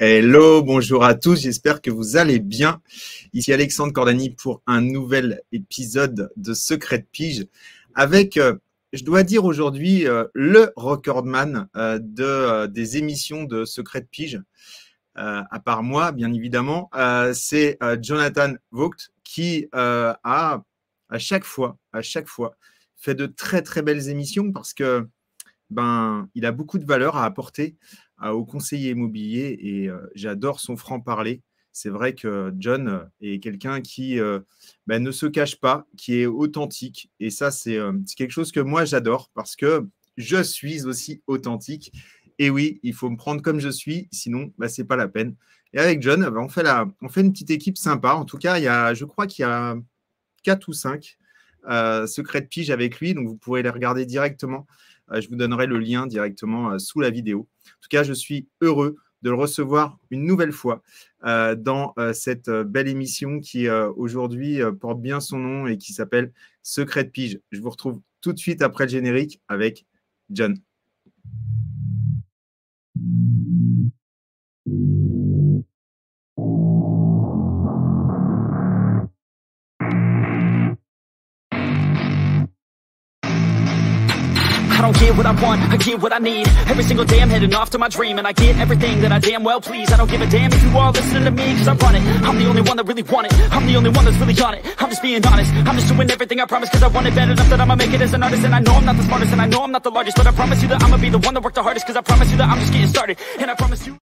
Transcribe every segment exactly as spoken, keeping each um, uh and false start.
Hello, bonjour à tous, j'espère que vous allez bien. Ici Alexandre Cordani pour un nouvel épisode de Secret de Pige avec, euh, je dois dire aujourd'hui, euh, le recordman euh, de, euh, des émissions de Secret de Pige, euh, à part moi, bien évidemment. Euh, c'est euh, Jonathan Vogt qui euh, a à chaque fois, à chaque fois, fait de très très belles émissions parce que ben, il a beaucoup de valeur à apporter euh, aux conseillers immobiliers et euh, j'adore son franc-parler. C'est vrai que John euh, est quelqu'un qui euh, ben, ne se cache pas, qui est authentique. Et ça, c'est euh, c'est quelque chose que moi, j'adore parce que je suis aussi authentique. Et oui, il faut me prendre comme je suis, sinon, ben, ce n'est pas la peine. Et avec John, ben, on, fait la, on fait une petite équipe sympa. En tout cas, il y a, je crois qu'il y a quatre ou cinq euh, secrets de pige avec lui. Donc, vous pourrez les regarder directement. Euh, je vous donnerai le lien directement euh, sous la vidéo. En tout cas, je suis heureux de le recevoir une nouvelle fois euh, dans euh, cette euh, belle émission qui euh, aujourd'hui euh, porte bien son nom et qui s'appelle Secret de Pige. Je vous retrouve tout de suite après le générique avec John. I don't get what I want, I get what I need. Every single day I'm heading off to my dream, and I get everything that I damn well please. I don't give a damn if you all listening to me, cause I run it. I'm the only one that really want it, I'm the only one that's really on it. I'm just being honest, I'm just doing everything I promise, cause I want it bad enough that I'ma make it as an artist. And I know I'm not the smartest, and I know I'm not the largest, but I promise you that I'ma be the one that worked the hardest, cause I promise you that I'm just getting started. And I promise you.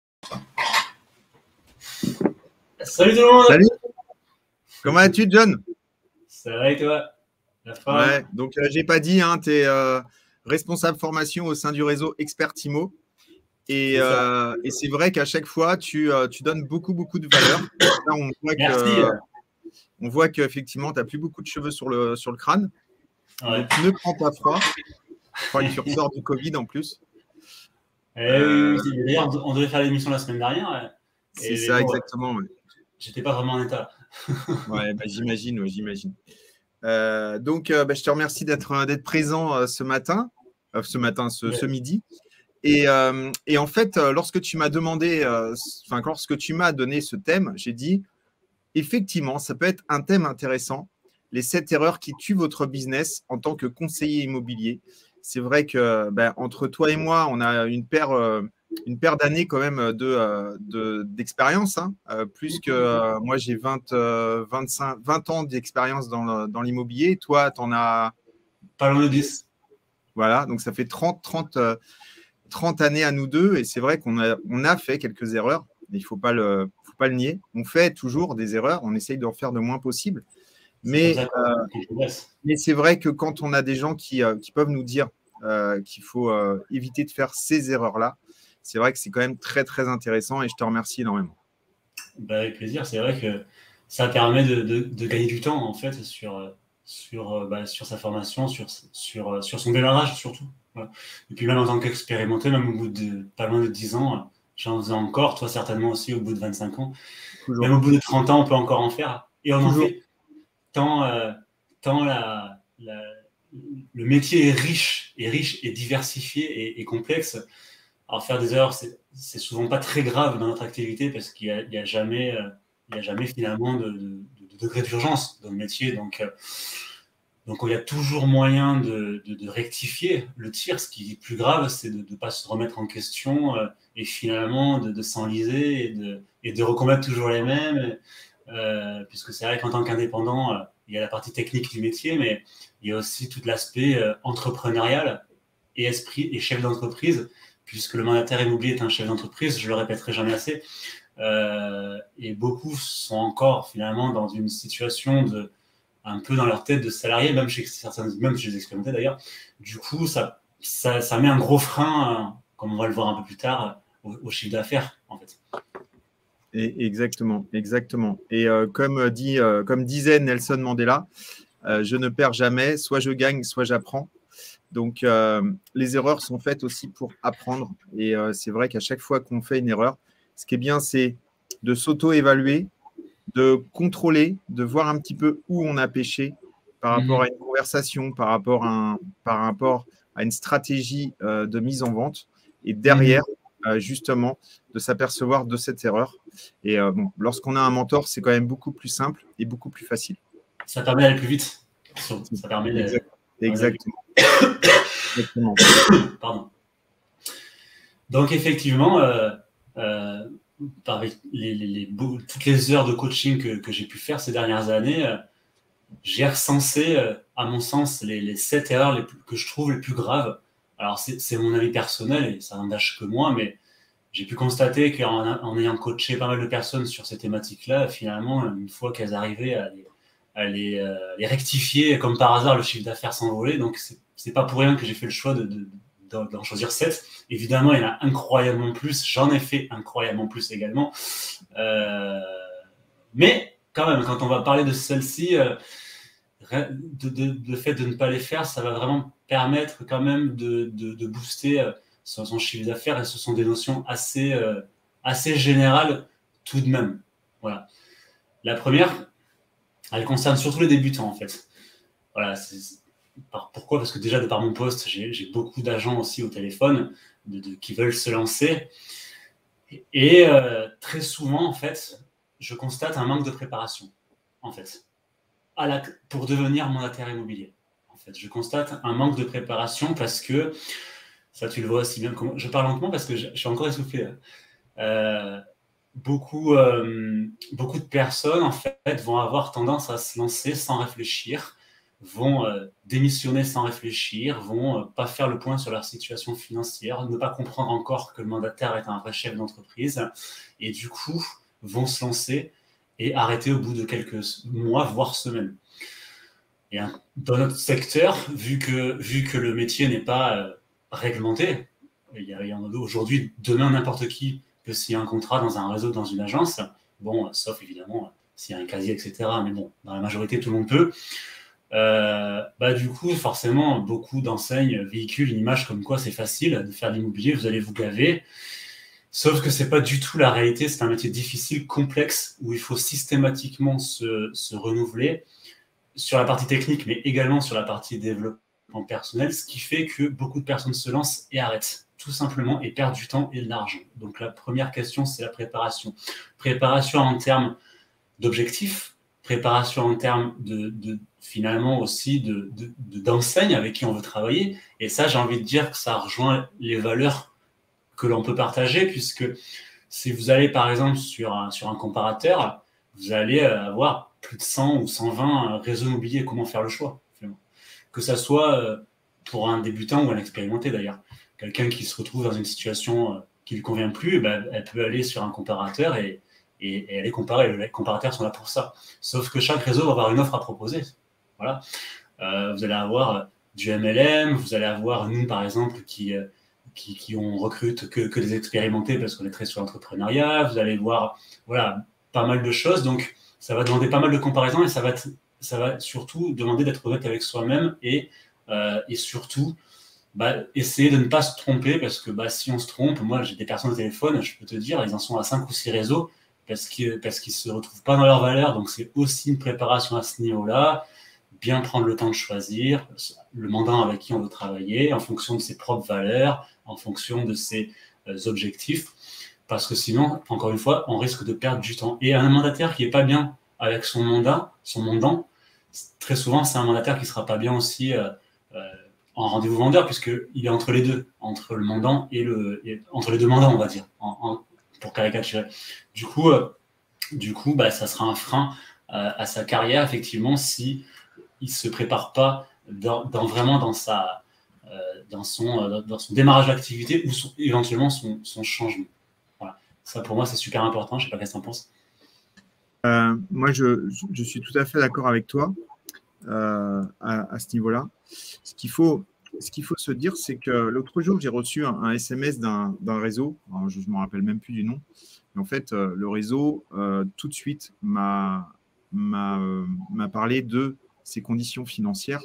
Salut tout le monde. Salut. Comment vas-tu, John? Ça va et toi? La fin. Ouais, donc euh, j'ai pas dit, hein, tu es euh, responsable formation au sein du réseau Expert Imo. Et, euh, et c'est vrai qu'à chaque fois, tu, euh, tu donnes beaucoup, beaucoup de valeur. Là, on voit Merci. que, on voit qu'effectivement, tu n'as plus beaucoup de cheveux sur le, sur le crâne. Ouais. Donc, ne prends pas froid. Je crois que tu ressors du Covid en plus. Eh oui, oui, d'ailleurs, on devait faire l'émission la semaine dernière. C'est ça, bon, exactement. Ouais. J'étais pas vraiment en état. Ouais, bah, j'imagine, ouais, j'imagine. Euh, donc, euh, bah, je te remercie d'être d'être présent euh, ce matin, euh, ce matin, ce, Ouais. ce midi. Et, euh, et en fait, euh, lorsque tu m'as demandé, euh, enfin, lorsque tu m'as donné ce thème, j'ai dit, effectivement, ça peut être un thème intéressant, les sept erreurs qui tuent votre business en tant que conseiller immobilier. C'est vrai que ben, entre toi et moi, on a une paire, euh, une paire d'années quand même de, euh, de, d'expérience, hein, euh, plus que euh, moi j'ai vingt, euh, vingt-cinq, vingt ans d'expérience dans, le- dans l'immobilier. Toi, tu en as. Pas loin de dix. Voilà, donc ça fait trente, trente, euh, trente années à nous deux. Et c'est vrai qu'on a, on a fait quelques erreurs, mais il ne faut pas le, faut pas le nier. On fait toujours des erreurs, on essaye d'en faire le moins possible. Mais, euh, mais c'est vrai que quand on a des gens qui, euh, qui peuvent nous dire euh, qu'il faut euh, éviter de faire ces erreurs-là, c'est vrai que c'est quand même très, très intéressant et je te remercie énormément. Bah, avec plaisir. C'est vrai que ça permet de, de, de gagner du temps en fait sur, sur, bah, sur sa formation, sur, sur, sur son démarrage surtout. Voilà. Et puis même en tant qu'expérimenté, même au bout de pas loin de dix ans, j'en faisais encore, toi certainement aussi au bout de vingt-cinq ans. Toujours. Même au bout de trente ans, on peut encore en faire. Et on Toujours. en fait. Tant, euh, tant la, la, le métier est riche, est riche et diversifié et, et complexe. Alors faire des erreurs, c'est, c'est souvent pas très grave dans notre activité parce qu'il n'y a, il y a, jamais, euh, il y a jamais finalement de, de, de degré d'urgence dans le métier. Donc, euh, donc il y a toujours moyen de, de, de rectifier le tir. Ce qui est plus grave, c'est de ne pas se remettre en question euh, et finalement de, de s'enliser et de, et de recommettre toujours les mêmes. Euh, puisque c'est vrai qu'en tant qu'indépendant, euh, il y a la partie technique du métier, mais il y a aussi tout l'aspect euh, entrepreneurial et esprit et chef d'entreprise, puisque le mandataire immobilier est un chef d'entreprise, je le répéterai jamais assez, euh, et beaucoup sont encore finalement dans une situation de, un peu dans leur tête de salarié, même chez certains, même chez les expérimentés d'ailleurs. Du coup, ça, ça, ça met un gros frein, euh, comme on va le voir un peu plus tard, au, au chiffre d'affaires en fait. Et exactement, exactement. Et euh, comme, dit, euh, comme disait Nelson Mandela, euh, je ne perds jamais, soit je gagne, soit j'apprends. Donc, euh, les erreurs sont faites aussi pour apprendre. Et euh, c'est vrai qu'à chaque fois qu'on fait une erreur, ce qui est bien, c'est de s'auto-évaluer, de contrôler, de voir un petit peu où on a péché par rapport mmh. à une conversation, par rapport à, un, par rapport à une stratégie euh, de mise en vente. Et derrière, mmh. euh, justement de s'apercevoir de cette erreur. Et euh, bon, lorsqu'on a un mentor, c'est quand même beaucoup plus simple et beaucoup plus facile. Ça permet d'aller plus vite. Ça permet de... Exactement. Exactement. Pardon. Donc, effectivement, euh, euh, avec les, les, les, toutes les heures de coaching que, que j'ai pu faire ces dernières années, euh, j'ai recensé, euh, à mon sens, les, les sept erreurs les plus, que je trouve les plus graves. Alors, c'est mon avis personnel et ça n'engage que moi, mais j'ai pu constater qu'en en ayant coaché pas mal de personnes sur ces thématiques-là, finalement, une fois qu'elles arrivaient à les, à les, euh, les rectifier, comme par hasard, le chiffre d'affaires s'envolait. Donc, c'est pas pour rien que j'ai fait le choix de, de, d'en choisir sept. Évidemment, il y en a incroyablement plus. J'en ai fait incroyablement plus également. Euh, mais, quand même, quand on va parler de celle-ci, euh, de, de, le fait de ne pas les faire, ça va vraiment permettre quand même de, de, de booster euh, son, son chiffre d'affaires, et ce sont des notions assez, euh, assez générales tout de même. Voilà. La première, elle concerne surtout les débutants en fait. Voilà. Pourquoi ? Parce que déjà de par mon poste, j'ai beaucoup d'agents aussi au téléphone de, de, qui veulent se lancer. Et, et euh, très souvent en fait, je constate un manque de préparation en fait. À la, pour devenir mandataire immobilier. En fait, je constate un manque de préparation parce que, ça tu le vois aussi bien, je parle lentement parce que je, je suis encore essoufflé. Euh, beaucoup, euh, beaucoup de personnes, en fait, vont avoir tendance à se lancer sans réfléchir, vont euh, démissionner sans réfléchir, vont euh, pas faire le point sur leur situation financière, ne pas comprendre encore que le mandataire est un vrai chef d'entreprise, et du coup, vont se lancer et arrêter au bout de quelques mois, voire semaines. Et dans notre secteur, vu que, vu que le métier n'est pas euh, réglementé, il y, a, il y en a aujourd'hui, demain, n'importe qui peut signer un contrat dans un réseau, dans une agence, bon, sauf évidemment s'il y a un casier, et cetera, mais bon, dans la majorité, tout le monde peut. Euh, bah, du coup, forcément, beaucoup d'enseignes véhiculent une image comme quoi c'est facile de faire de l'immobilier, vous allez vous gaver. Sauf que c'est pas du tout la réalité, c'est un métier difficile, complexe, où il faut systématiquement se, se renouveler sur la partie technique, mais également sur la partie développement personnel, ce qui fait que beaucoup de personnes se lancent et arrêtent, tout simplement, et perdent du temps et de l'argent. Donc la première question, c'est la préparation. Préparation en termes d'objectifs, préparation en termes de, de finalement aussi de, de, de, d'enseignes avec qui on veut travailler. Et ça, j'ai envie de dire que ça rejoint les valeurs que l'on peut partager, puisque si vous allez par exemple sur un, sur un comparateur, vous allez avoir plus de cent ou cent vingt réseaux immobiliers. Comment faire le choix, finalement. Que ça soit pour un débutant ou un expérimenté d'ailleurs. Quelqu'un qui se retrouve dans une situation qui ne lui convient plus, ben, elle peut aller sur un comparateur et, et, et aller comparer. Les comparateurs sont là pour ça. Sauf que chaque réseau va avoir une offre à proposer. Voilà. Euh, vous allez avoir du M L M, vous allez avoir nous par exemple qui... Qui, qui on recrute que, que des expérimentés parce qu'on est très sur l'entrepreneuriat. Vous allez voir, voilà, pas mal de choses. Donc, ça va demander pas mal de comparaisons et ça va, ça va surtout demander d'être honnête avec soi-même et, euh, et surtout bah, essayer de ne pas se tromper parce que bah, si on se trompe, moi j'ai des personnes au téléphone, je peux te dire, ils en sont à cinq ou six réseaux parce qu'ils parce qu'ils se retrouvent pas dans leurs valeurs. Donc, c'est aussi une préparation à ce niveau-là. Bien prendre le temps de choisir le mandant avec qui on veut travailler en fonction de ses propres valeurs, en fonction de ses euh, objectifs, parce que sinon, encore une fois, on risque de perdre du temps. Et un mandataire qui n'est pas bien avec son mandat, son mandant, très souvent, c'est un mandataire qui ne sera pas bien aussi euh, euh, en rendez-vous vendeur, puisqu'il est entre les deux, entre le mandant et le... Et, entre les deux mandants, on va dire, en, en, pour caricaturer. Du coup, euh, du coup bah, ça sera un frein euh, à sa carrière, effectivement, si il ne se prépare pas dans, dans, vraiment dans, sa, euh, dans, son, euh, dans son démarrage d'activité ou son, éventuellement son, son changement. Voilà. Ça, pour moi, c'est super important. Je ne sais pas qu'est-ce que tu en penses. Euh, moi, je, je suis tout à fait d'accord avec toi euh, à, à ce niveau-là. Ce qu'il faut, ce qu'il faut se dire, c'est que l'autre jour, j'ai reçu un, un S M S d'un réseau. Alors, je ne me rappelle même plus du nom. Mais en fait, euh, le réseau, euh, tout de suite, m'a euh, parlé de ses conditions financières.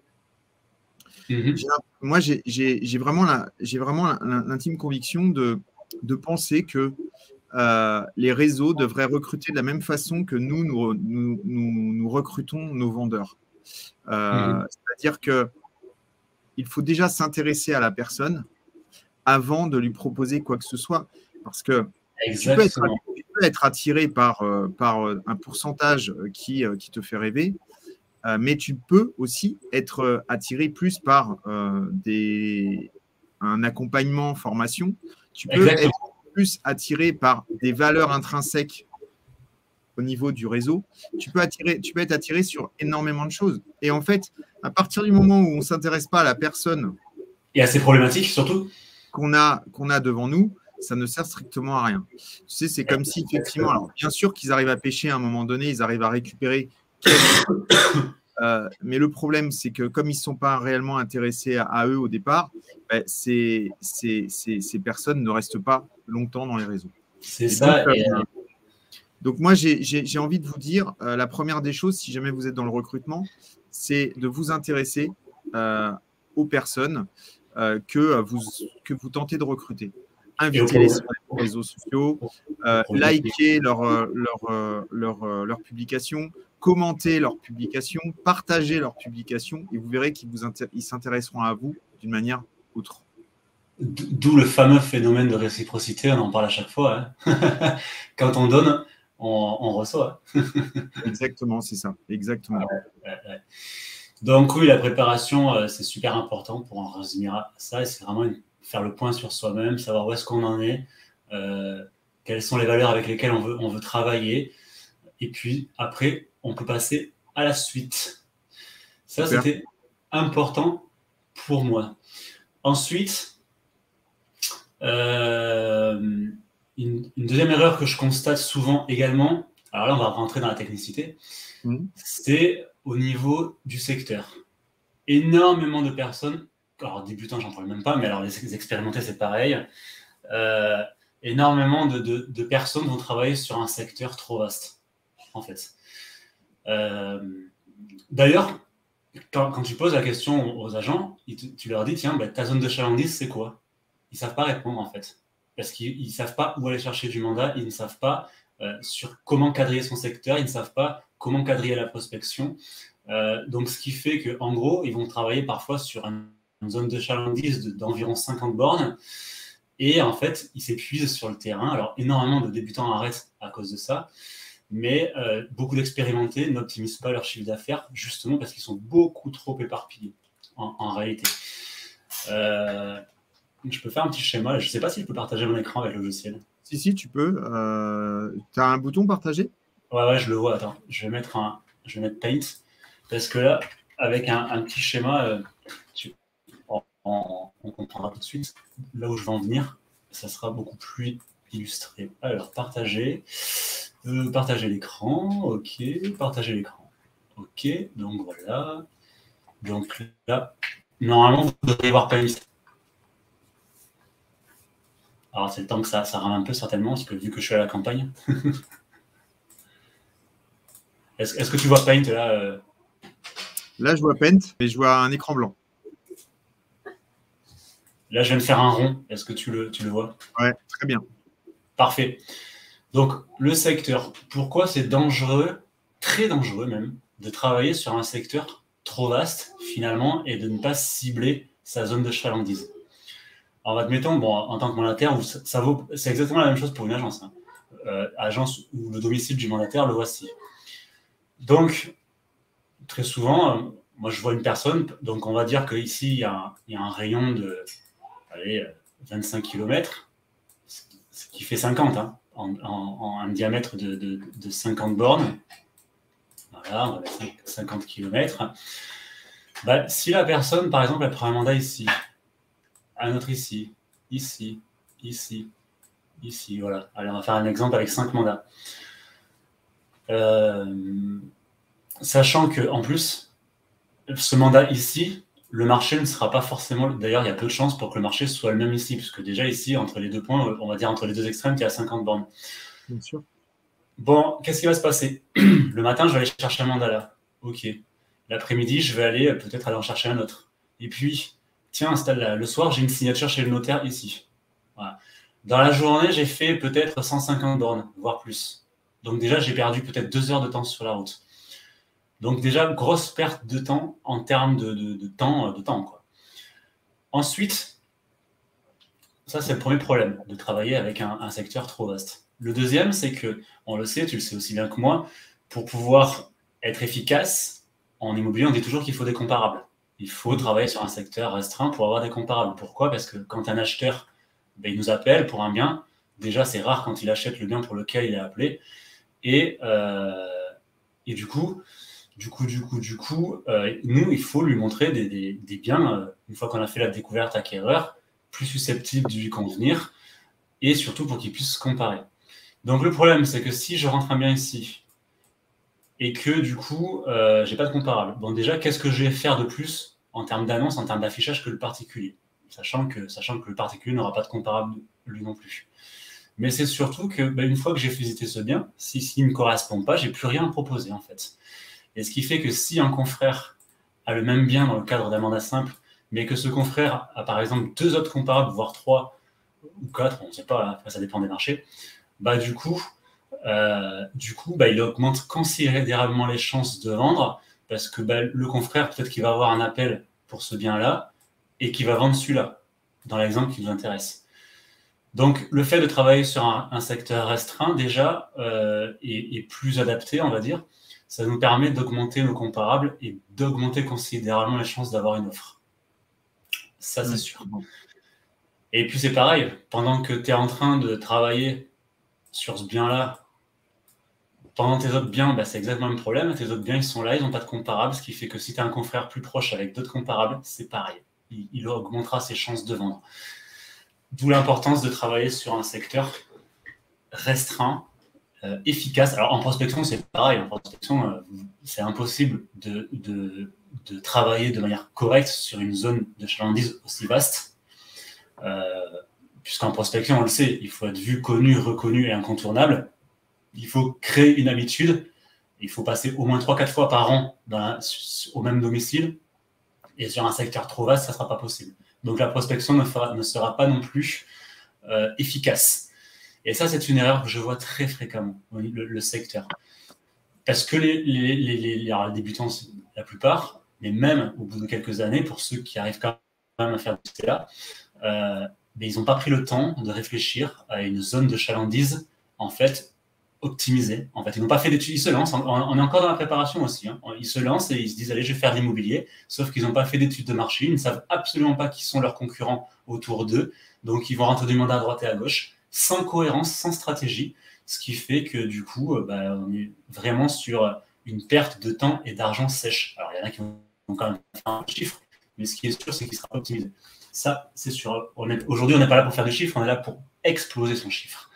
Mmh. Moi, j'ai vraiment l'intime conviction de, de penser que euh, les réseaux devraient recruter de la même façon que nous, nous, nous, nous, nous recrutons nos vendeurs. Euh, mmh. C'est-à-dire qu'il faut déjà s'intéresser à la personne avant de lui proposer quoi que ce soit. Parce que tu peux, être, tu peux être attiré par, euh, par un pourcentage qui, euh, qui te fait rêver, euh, mais tu peux aussi être attiré plus par euh, des, un accompagnement, formation. Tu peux Exactement. être plus attiré par des valeurs intrinsèques au niveau du réseau. Tu peux, attirer, tu peux être attiré sur énormément de choses. Et en fait, à partir du moment où on ne s'intéresse pas à la personne et à ses problématiques surtout qu'on a, qu'on a devant nous, ça ne sert strictement à rien. Tu sais, c'est comme si, effectivement, alors bien sûr qu'ils arrivent à pêcher à un moment donné, ils arrivent à récupérer euh, mais le problème, c'est que comme ils ne sont pas réellement intéressés à, à eux au départ, ben, ces, ces, ces, ces personnes ne restent pas longtemps dans les réseaux. C'est ça. Donc, et euh, donc moi, j'ai envie de vous dire, euh, la première des choses, si jamais vous êtes dans le recrutement, c'est de vous intéresser euh, aux personnes euh, que, vous, que vous tentez de recruter. Invitez-les sur les réseaux sociaux, euh, likez leurs leur, leur, leur publications, commentez leurs publications, partagez leurs publications et vous verrez qu'ils s'intéresseront à vous d'une manière autre. D'où le fameux phénomène de réciprocité, on en parle à chaque fois. Hein. Quand on donne, on, on reçoit. Exactement, c'est ça. Exactement. Ouais, ouais, ouais. Donc oui, la préparation, euh, c'est super important pour en résumer ça. Et c'est vraiment une faire le point sur soi-même, savoir où est-ce qu'on en est, euh, quelles sont les valeurs avec lesquelles on veut, on veut travailler. Et puis, après, on peut passer à la suite. Ça, c'était important pour moi. Ensuite, euh, une, une deuxième erreur que je constate souvent également, alors là, on va rentrer dans la technicité, mmh. c'est au niveau du secteur. Énormément de personnes, alors débutants, j'en parle même pas, mais alors les expérimentés, c'est pareil. Euh, énormément de, de, de personnes vont travailler sur un secteur trop vaste, en fait. Euh, D'ailleurs, quand, quand tu poses la question aux agents, te, tu leur dis, tiens, bah, ta zone de chalandise, c'est quoi? Ils ne savent pas répondre, en fait. Parce qu'ils ne savent pas où aller chercher du mandat, ils ne savent pas euh, sur comment quadriller son secteur, ils ne savent pas comment quadriller la prospection. Euh, donc, ce qui fait qu'en gros, ils vont travailler parfois sur un une zone de chalandise d'environ cinquante bornes, et en fait, ils s'épuisent sur le terrain. Alors, énormément de débutants arrêtent à cause de ça, mais euh, beaucoup d'expérimentés n'optimisent pas leur chiffre d'affaires, justement parce qu'ils sont beaucoup trop éparpillés, en, en réalité. Euh, je peux faire un petit schéma, je ne sais pas si je peux partager mon écran avec le logiciel. Si, si, tu peux. Euh, tu as un bouton partager? Ouais, ouais, je le vois. Attends, je vais mettre, un, je vais mettre Paint, parce que là, avec un, un petit schéma, euh, tu On, on comprendra tout de suite là où je vais en venir, ça sera beaucoup plus illustré. Alors, partager, euh, partager l'écran, ok, partager l'écran, ok, donc voilà. Donc là, normalement, vous devriez voir Paint. Alors, c'est le temps que ça, ça rame un peu, certainement, parce que vu que je suis à la campagne. Est-ce est-ce que tu vois Paint là euh... Là, je vois Paint, mais je vois un écran blanc. Là, je viens de faire un rond. Est-ce que tu le, tu le vois? Ouais, très bien. Parfait. Donc, le secteur. Pourquoi c'est dangereux, très dangereux même, de travailler sur un secteur trop vaste, finalement, et de ne pas cibler sa zone de chalandise? Alors, admettons, bon, en tant que mandataire, ça vaut, c'est exactement la même chose pour une agence. Hein. Euh, agence où le domicile du mandataire, le voici. Donc, très souvent, euh, moi, je vois une personne, donc on va dire qu'ici, il y a un, il y a un rayon de allez, vingt-cinq kilomètres, ce qui fait cinquante, hein, en, en, en un diamètre de, de, de cinquante bornes. Voilà, on va mettre cinquante kilomètres. Bah, si la personne, par exemple, elle prend un mandat ici, un autre ici, ici, ici, ici, voilà. Allez, on va faire un exemple avec cinq mandats. Euh, sachant qu'en plus, ce mandat ici, le marché ne sera pas forcément... D'ailleurs, il y a peu de chances pour que le marché soit le même ici, puisque déjà ici, entre les deux points, on va dire entre les deux extrêmes, il y a cinquante bornes. Bien sûr. Bon, qu'est-ce qui va se passer? Le matin, je vais aller chercher un mandat là. Ok. L'après-midi, je vais aller peut-être aller en chercher un autre. Et puis, tiens, là, le soir, j'ai une signature chez le notaire ici. Voilà. Dans la journée, j'ai fait peut-être cent cinquante bornes, voire plus. Donc déjà, j'ai perdu peut-être deux heures de temps sur la route. Donc déjà, grosse perte de temps en termes de, de, de temps. De temps quoi. Ensuite, ça c'est le premier problème, de travailler avec un, un secteur trop vaste. Le deuxième, c'est que, on le sait, tu le sais aussi bien que moi, pour pouvoir être efficace, en immobilier, on dit toujours qu'il faut des comparables. Il faut travailler sur un secteur restreint pour avoir des comparables. Pourquoi? Parce que quand un acheteur, ben, il nous appelle pour un bien, déjà c'est rare quand il achète le bien pour lequel il est appelé, et, euh, et du coup, du coup, du coup, du coup, euh, nous, il faut lui montrer des, des, des biens, euh, une fois qu'on a fait la découverte acquéreur, plus susceptibles de lui convenir, et surtout pour qu'il puisse comparer. Donc le problème, c'est que si je rentre un bien ici, et que du coup, euh, j'ai pas de comparable. Bon, déjà, qu'est-ce que je vais faire de plus en termes d'annonce, en termes d'affichage que le particulier, sachant que, sachant que le particulier n'aura pas de comparable lui non plus. Mais c'est surtout que, bah, une fois que j'ai visité ce bien, si, s'il ne me correspond pas, j'ai plus rien à proposer en fait. Et ce qui fait que si un confrère a le même bien dans le cadre d'un mandat simple, mais que ce confrère a par exemple deux autres comparables, voire trois ou quatre, on ne sait pas, après ça dépend des marchés, bah du coup, euh, du coup, bah, il augmente considérablement les chances de vendre, parce que bah, le confrère, peut-être qu'il va avoir un appel pour ce bien-là, et qu'il va vendre celui-là, dans l'exemple qui nous intéresse. Donc, le fait de travailler sur un, un secteur restreint, déjà, euh, est, est plus adapté, on va dire. Ça nous permet d'augmenter nos comparables et d'augmenter considérablement les chances d'avoir une offre. Ça, c'est Ouais, sûr. bon. Et puis, c'est pareil, pendant que tu es en train de travailler sur ce bien-là, pendant tes autres biens, bah, c'est exactement le même problème. Tes autres biens, ils sont là, ils n'ont pas de comparables, ce qui fait que si tu as un confrère plus proche avec d'autres comparables, c'est pareil. Il, il augmentera ses chances de vendre. D'où l'importance de travailler sur un secteur restreint, euh, efficace. Alors en prospection, c'est pareil. En prospection, euh, c'est impossible de, de, de travailler de manière correcte sur une zone de chalandise aussi vaste. Euh, puisqu'en prospection, on le sait, il faut être vu, connu, reconnu et incontournable. Il faut créer une habitude. Il faut passer au moins trois quatre fois par an dans la, au même domicile. Et sur un secteur trop vaste, ça ne sera pas possible. Donc la prospection ne, fera, ne sera pas non plus euh, efficace. Et ça, c'est une erreur que je vois très fréquemment, le, le secteur. Parce que les, les, les, les, les débutants, la plupart, mais même au bout de quelques années, pour ceux qui arrivent quand même à faire du C A, euh, mais ils n'ont pas pris le temps de réfléchir à une zone de chalandise, en fait, optimisée. En fait, ils n'ont pas fait d'études, ils se lancent, on, on est encore dans la préparation aussi, hein. Ils se lancent et ils se disent, allez, je vais faire de l'immobilier, sauf qu'ils n'ont pas fait d'études de marché, ils ne savent absolument pas qui sont leurs concurrents autour d'eux, donc ils vont rentrer du mandat à droite et à gauche, sans cohérence, sans stratégie, ce qui fait que du coup, euh, bah, on est vraiment sur une perte de temps et d'argent sèche. Alors, il y en a qui vont quand même faire un chiffre, mais ce qui est sûr, c'est qu'il sera pas optimisé. Ça, c'est sûr. Aujourd'hui, on n'est pas là pour faire des chiffres, on est là pour exploser son chiffre.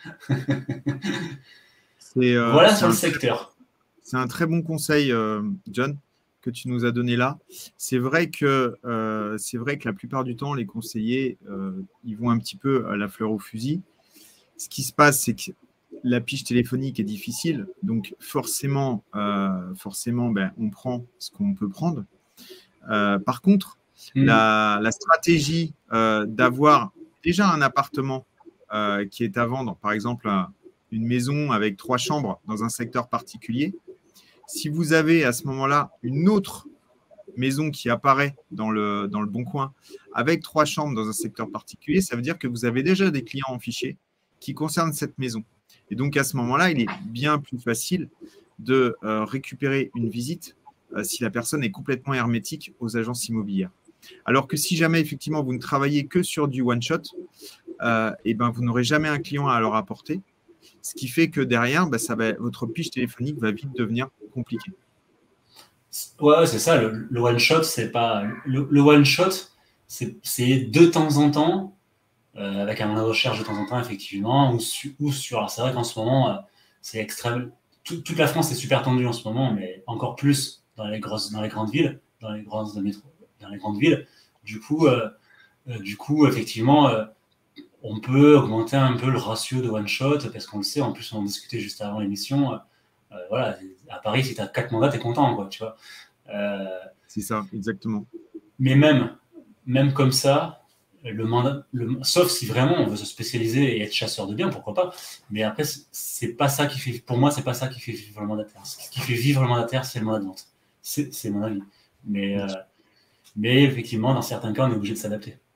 C'est, euh, voilà c'est sur le un, secteur. C'est un très bon conseil, euh, John, que tu nous as donné là. C'est vrai que, euh, c'est vrai que la plupart du temps, les conseillers, euh, ils vont un petit peu à la fleur au fusil. Ce qui se passe, c'est que la pige téléphonique est difficile, donc forcément, euh, forcément ben, on prend ce qu'on peut prendre. Euh, par contre, mmh. la, la stratégie euh, d'avoir déjà un appartement euh, qui est à vendre, par exemple un, une maison avec trois chambres dans un secteur particulier, si vous avez à ce moment-là une autre maison qui apparaît dans le, dans le bon coin avec trois chambres dans un secteur particulier, ça veut dire que vous avez déjà des clients en fichier qui concernent cette maison. Et donc, à ce moment-là, il est bien plus facile de euh, récupérer une visite euh, si la personne est complètement hermétique aux agences immobilières. Alors que si jamais, effectivement, vous ne travaillez que sur du one-shot, euh, et ben, vous n'aurez jamais un client à leur apporter, ce qui fait que derrière, ben, ça va, votre pige téléphonique va vite devenir compliquée. Ouais, c'est ça, le, le one-shot, c'est pas... Le, le one-shot, c'est, c'est de temps en temps, Euh, avec un mandat de recherche de temps en temps, effectivement, ou, su, ou sur... Alors, c'est vrai qu'en ce moment, euh, c'est extrême... Tout, toute la France est super tendue en ce moment, mais encore plus dans les, grosses, dans les grandes villes, dans les, grosses, dans les grandes villes. Du coup, euh, euh, du coup effectivement, euh, on peut augmenter un peu le ratio de one-shot, parce qu'on le sait, en plus, on en discutait juste avant l'émission. Euh, voilà, à Paris, si tu as quatre mandats, tu es content, quoi, tu vois. Euh, c'est ça, exactement. Mais même, même comme ça, Le mandat, le, sauf si vraiment on veut se spécialiser et être chasseur de biens, pourquoi pas. Mais après, c'est pas ça qui fait, pour moi, c'est pas ça qui fait vivre le mandataire. Ce qui fait vivre le mandataire, c'est le mandat de vente. C'est, c'est mon avis. Mais, euh, mais effectivement, dans certains cas, on est obligé de s'adapter.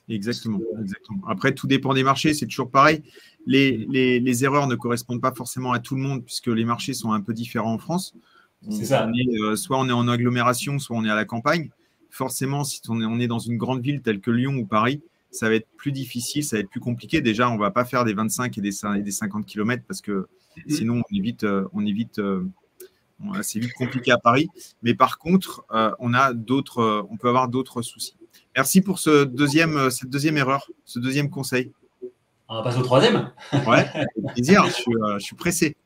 Exactement, exactement. Après, tout dépend des marchés, c'est toujours pareil. Les, les, les erreurs ne correspondent pas forcément à tout le monde puisque les marchés sont un peu différents en France. C'est ça. On est, euh, soit on est en agglomération, soit on est à la campagne. Forcément, si on est, on est dans une grande ville telle que Lyon ou Paris, ça va être plus difficile, ça va être plus compliqué. Déjà, on ne va pas faire des vingt-cinq et des, et des cinquante kilomètres parce que sinon, on évite, euh, on évite euh, c'est vite compliqué à Paris. Mais par contre, euh, on, a d'autres, euh, on peut avoir d'autres soucis. Merci pour ce deuxième, cette deuxième erreur, ce deuxième conseil. On va passer au troisième. Ouais, avec plaisir, je suis, euh, je suis pressé.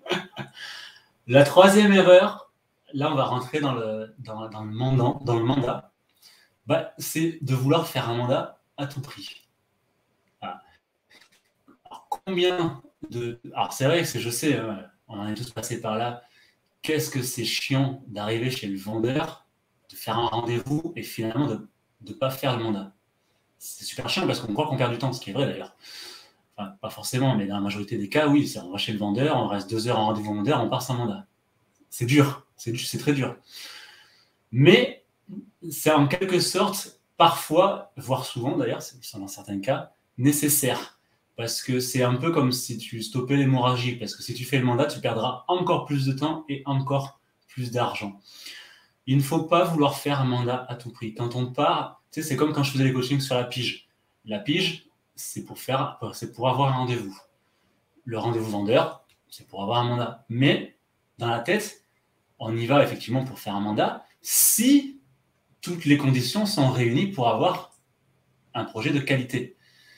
La troisième erreur, là, on va rentrer dans le, dans, dans le, mandat, dans le mandat. Bah, c'est de vouloir faire un mandat à tout prix. Voilà. Alors, combien de... Alors, c'est vrai que je sais, hein, on en est tous passés par là. Qu'est-ce que c'est chiant d'arriver chez le vendeur, de faire un rendez-vous et finalement de ne pas faire le mandat. C'est super chiant parce qu'on croit qu'on perd du temps, ce qui est vrai d'ailleurs. Enfin, pas forcément, mais dans la majorité des cas, oui, on va chez le vendeur, on reste deux heures en rendez-vous vendeur, on part sans mandat. C'est dur, c'est, c'est très dur. Mais c'est en quelque sorte, parfois, voire souvent d'ailleurs, c'est dans certains cas, nécessaire. Parce que c'est un peu comme si tu stoppais l'hémorragie. Parce que si tu fais le mandat, tu perdras encore plus de temps et encore plus d'argent. Il ne faut pas vouloir faire un mandat à tout prix. Quand on part, tu sais, c'est comme quand je faisais les coachings sur la pige. La pige, c'est pour faire, c'est pour avoir un rendez-vous. Le rendez-vous vendeur, c'est pour avoir un mandat. Mais dans la tête, on y va effectivement pour faire un mandat si toutes les conditions sont réunies pour avoir un projet de qualité.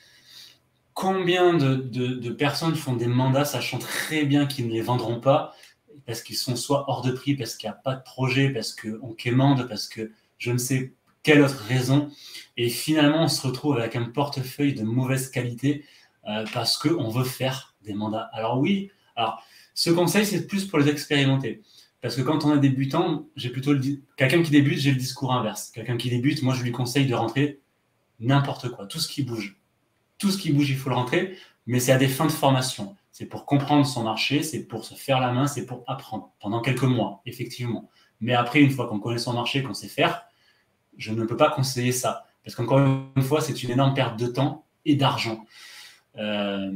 Combien de, de, de personnes font des mandats sachant très bien qu'ils ne les vendront pas parce qu'ils sont soit hors de prix, parce qu'il n'y a pas de projet, parce qu'on quémande, parce que je ne sais quelle autre raison. Et finalement, on se retrouve avec un portefeuille de mauvaise qualité euh, parce qu'on veut faire des mandats. Alors oui, alors, ce conseil, c'est plus pour les expérimenter. Parce que quand on est débutant, j'ai plutôt le di- quelqu'un qui débute, j'ai le discours inverse. Quelqu'un qui débute, moi, je lui conseille de rentrer n'importe quoi, tout ce qui bouge. Tout ce qui bouge, il faut le rentrer, mais c'est à des fins de formation. C'est pour comprendre son marché, c'est pour se faire la main, c'est pour apprendre pendant quelques mois, effectivement. Mais après, une fois qu'on connaît son marché, qu'on sait faire, je ne peux pas conseiller ça. Parce qu'encore une fois, c'est une énorme perte de temps et d'argent. Euh...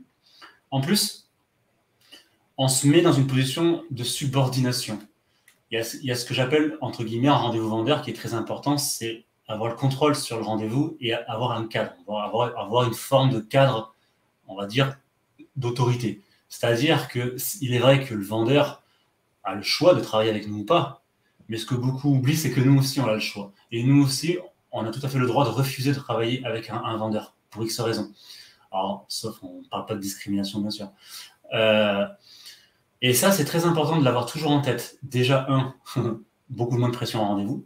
En plus, on se met dans une position de subordination. Il y a, il y a ce que j'appelle, entre guillemets, un rendez-vous vendeur qui est très important, c'est avoir le contrôle sur le rendez-vous et avoir un cadre, avoir, avoir une forme de cadre, on va dire, d'autorité. C'est-à-dire qu'il est vrai que le vendeur a le choix de travailler avec nous ou pas, mais ce que beaucoup oublient, c'est que nous aussi, on a le choix. Et nous aussi, on a tout à fait le droit de refuser de travailler avec un, un vendeur, pour X raisons. Alors, sauf on ne parle pas de discrimination, bien sûr. Euh, et ça, c'est très important de l'avoir toujours en tête. Déjà, un, beaucoup moins de pression en rendez-vous.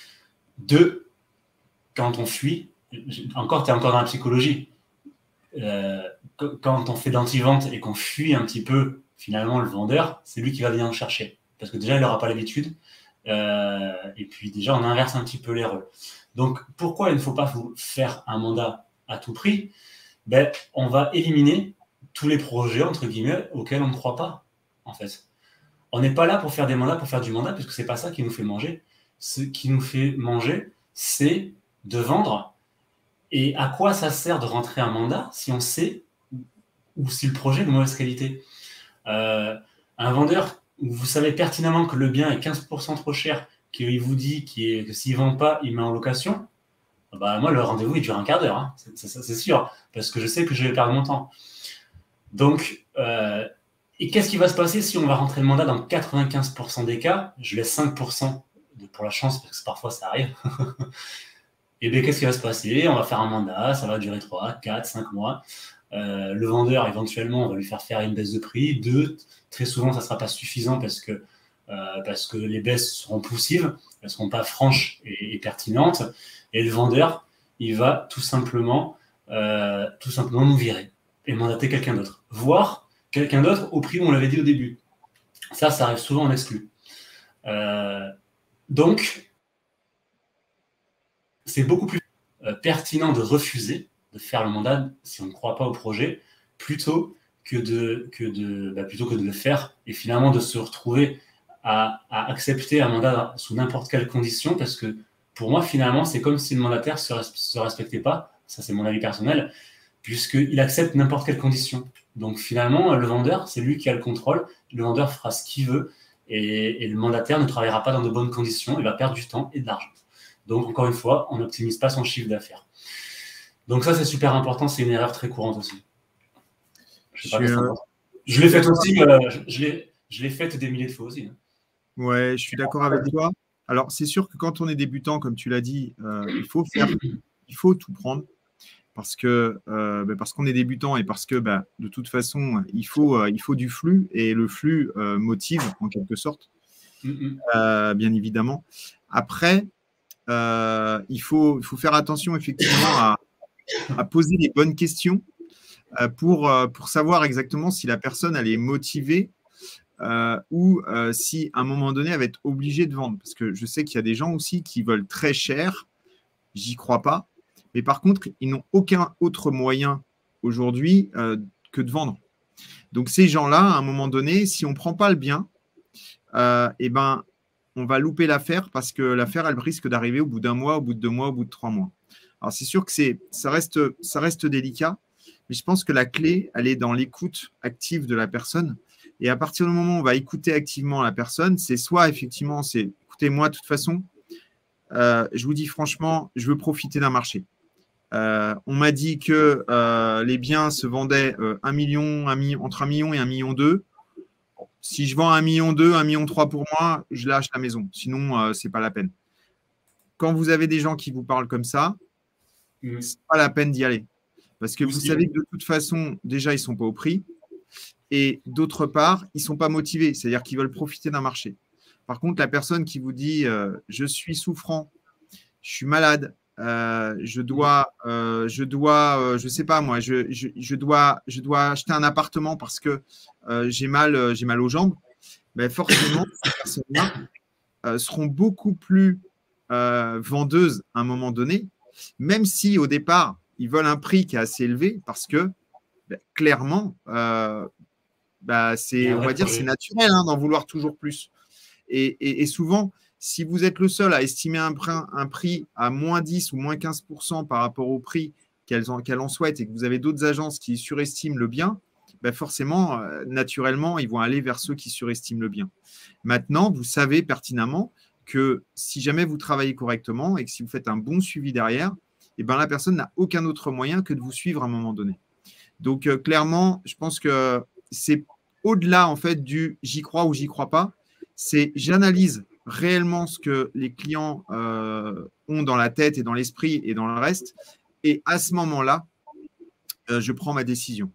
Deux, quand on fuit, encore, tu es encore dans la psychologie. Euh, quand on fait d'anti-vente et qu'on fuit un petit peu, finalement, le vendeur, c'est lui qui va venir nous chercher. Parce que déjà, il n'aura pas l'habitude. Euh, et puis, déjà, on inverse un petit peu les rôles. Donc, pourquoi il ne faut pas faire un mandat à tout prix? Ben, on va éliminer tous les projets, entre guillemets, auxquels on ne croit pas, en fait. On n'est pas là pour faire des mandats, pour faire du mandat, puisque ce n'est pas ça qui nous fait manger. Ce qui nous fait manger, c'est de vendre. Et à quoi ça sert de rentrer un mandat si on sait ou si le projet est de mauvaise qualité? euh, Un vendeur, vous savez pertinemment que le bien est quinze pour cent trop cher, qu'il vous dit qu'il est, que s'il ne vend pas, il met en location, bah moi, le rendez-vous, il dure un quart d'heure, hein. c'est, c'est, c'est sûr, parce que je sais que je vais perdre mon temps. Donc, euh, et qu'est-ce qui va se passer si on va rentrer le mandat dans quatre-vingt-quinze pour cent des cas? Je laisse cinq pour cent de, pour la chance, parce que parfois ça arrive. Et bien, qu'est-ce qui va se passer? On va faire un mandat, ça va durer trois, quatre, cinq mois. Euh, le vendeur, éventuellement, on va lui faire faire une baisse de prix. Deux, très souvent, ça ne sera pas suffisant parce que, euh, parce que les baisses seront poussives, elles ne seront pas franches et, et pertinentes. Et le vendeur, il va tout simplement, euh, tout simplement nous virer et mandater quelqu'un d'autre. Voire quelqu'un d'autre au prix où on l'avait dit au début. Ça, ça arrive souvent en exclu. Euh, donc, c'est beaucoup plus euh, pertinent de refuser de faire le mandat si on ne croit pas au projet, plutôt que de, que de, bah, plutôt que de le faire et finalement de se retrouver à, à accepter un mandat sous n'importe quelle condition, parce que pour moi, finalement, c'est comme si le mandataire ne se, se respectait pas ça c'est mon avis personnel, puisqu'il accepte n'importe quelle condition. Donc finalement, le vendeur, c'est lui qui a le contrôle, le vendeur fera ce qu'il veut, et, et le mandataire ne travaillera pas dans de bonnes conditions, il va perdre du temps et de l'argent. Donc encore une fois, on n'optimise pas son chiffre d'affaires. Donc ça, c'est super important, c'est une erreur très courante aussi. Je, sais pas je, euh... je l'ai faite aussi, euh, je, l'ai, je l'ai faite des milliers de fois aussi. Hein. Ouais, je suis d'accord avec toi. Alors, c'est sûr que quand on est débutant, comme tu l'as dit, euh, il faut faire, il faut tout prendre parce que euh, bah, parce qu'on est débutant et parce que bah, de toute façon, il faut, euh, il faut du flux et le flux euh, motive en quelque sorte, mm-hmm. euh, bien évidemment. Après, euh, il faut, il faut faire attention effectivement à, à poser les bonnes questions euh, pour, euh, pour savoir exactement si la personne elle est motivée. Euh, ou euh, si à un moment donné elle va être obligée de vendre, parce que je sais qu'il y a des gens aussi qui veulent très cher, j'y crois pas, mais par contre ils n'ont aucun autre moyen aujourd'hui euh, que de vendre. Donc ces gens-là, à un moment donné, si on prend pas le bien, euh, et ben on va louper l'affaire parce que l'affaire elle risque d'arriver au bout d'un mois, au bout de deux mois, au bout de trois mois. Alors c'est sûr que c'est ça reste ça reste délicat, mais je pense que la clé elle est dans l'écoute active de la personne. Et à partir du moment où on va écouter activement la personne, c'est soit effectivement, c'est écoutez, moi, de toute façon, euh, je vous dis franchement, je veux profiter d'un marché. Euh, on m'a dit que euh, les biens se vendaient euh, un million, un million, entre un million et un million deux. Si je vends un million deux, un million trois pour moi, je lâche la maison. Sinon, euh, ce n'est pas la peine. Quand vous avez des gens qui vous parlent comme ça, mmh. ce n'est pas la peine d'y aller. Parce que vous savez que de toute façon, déjà, ils ne sont pas au prix. Et d'autre part, ils ne sont pas motivés, c'est-à-dire qu'ils veulent profiter d'un marché. Par contre, la personne qui vous dit euh, « je suis souffrant, je suis malade, euh, je dois, euh, je dois, euh, je sais pas moi, je, je, je, dois, je dois acheter un appartement parce que euh, j'ai mal, euh, j'ai mal aux jambes », ben forcément, ces personnes-là euh, seront beaucoup plus euh, vendeuses à un moment donné, même si au départ, ils veulent un prix qui est assez élevé parce que ben, clairement, euh, bah, c'est, on va dire, c'est naturel hein, d'en vouloir toujours plus. Et, et, et souvent, si vous êtes le seul à estimer un, un prix à moins dix ou moins quinze pour cent par rapport au prix qu'elles en, qu'elles en souhaitent et que vous avez d'autres agences qui surestiment le bien, bah forcément, euh, naturellement, ils vont aller vers ceux qui surestiment le bien. Maintenant, vous savez pertinemment que si jamais vous travaillez correctement et que si vous faites un bon suivi derrière, eh ben, la personne n'a aucun autre moyen que de vous suivre à un moment donné. Donc, euh, clairement, je pense que c'est au-delà en fait du j'y crois ou j'y crois pas, c'est j'analyse réellement ce que les clients euh, ont dans la tête et dans l'esprit et dans le reste, et à ce moment-là, euh, je prends ma décision.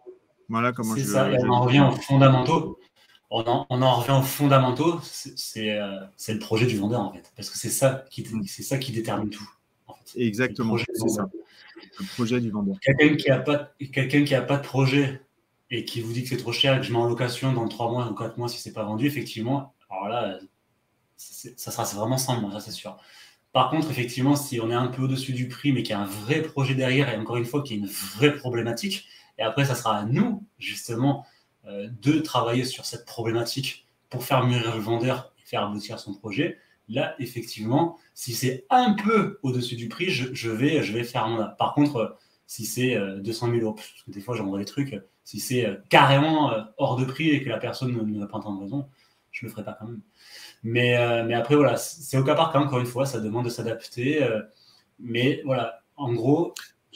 Voilà comment c'est je. ça. Et on en revient aux fondamentaux. On en, on en revient aux fondamentaux. C'est, c'est, euh, c'est le projet du vendeur en fait, parce que c'est ça qui, c'est ça qui détermine tout. En fait. Exactement. C'est, c'est ça. Le projet du vendeur. Quelqu'un qui a pas, quelqu'un qui a pas de projet et qui vous dit que c'est trop cher et que je mets en location dans trois mois ou quatre mois si ce n'est pas vendu, effectivement, alors là, c'est, ça sera vraiment sans moi, ça c'est sûr. Par contre, effectivement, si on est un peu au-dessus du prix, mais qu'il y a un vrai projet derrière, et encore une fois, qu'il y a une vraie problématique, et après, ça sera à nous, justement, euh, de travailler sur cette problématique pour faire mûrir le vendeur et faire aboutir son projet. Là, effectivement, si c'est un peu au-dessus du prix, je, je, vais, je vais faire un mandat. Par contre, si c'est euh, deux cent mille euros, parce que des fois, j'envoie des trucs, si c'est euh, carrément euh, hors de prix et que la personne ne, ne va pas entendre raison, je ne le ferai pas quand même. Mais, euh, mais après, voilà, c'est au cas par cas, encore une fois, ça demande de s'adapter. Euh, mais voilà, en gros,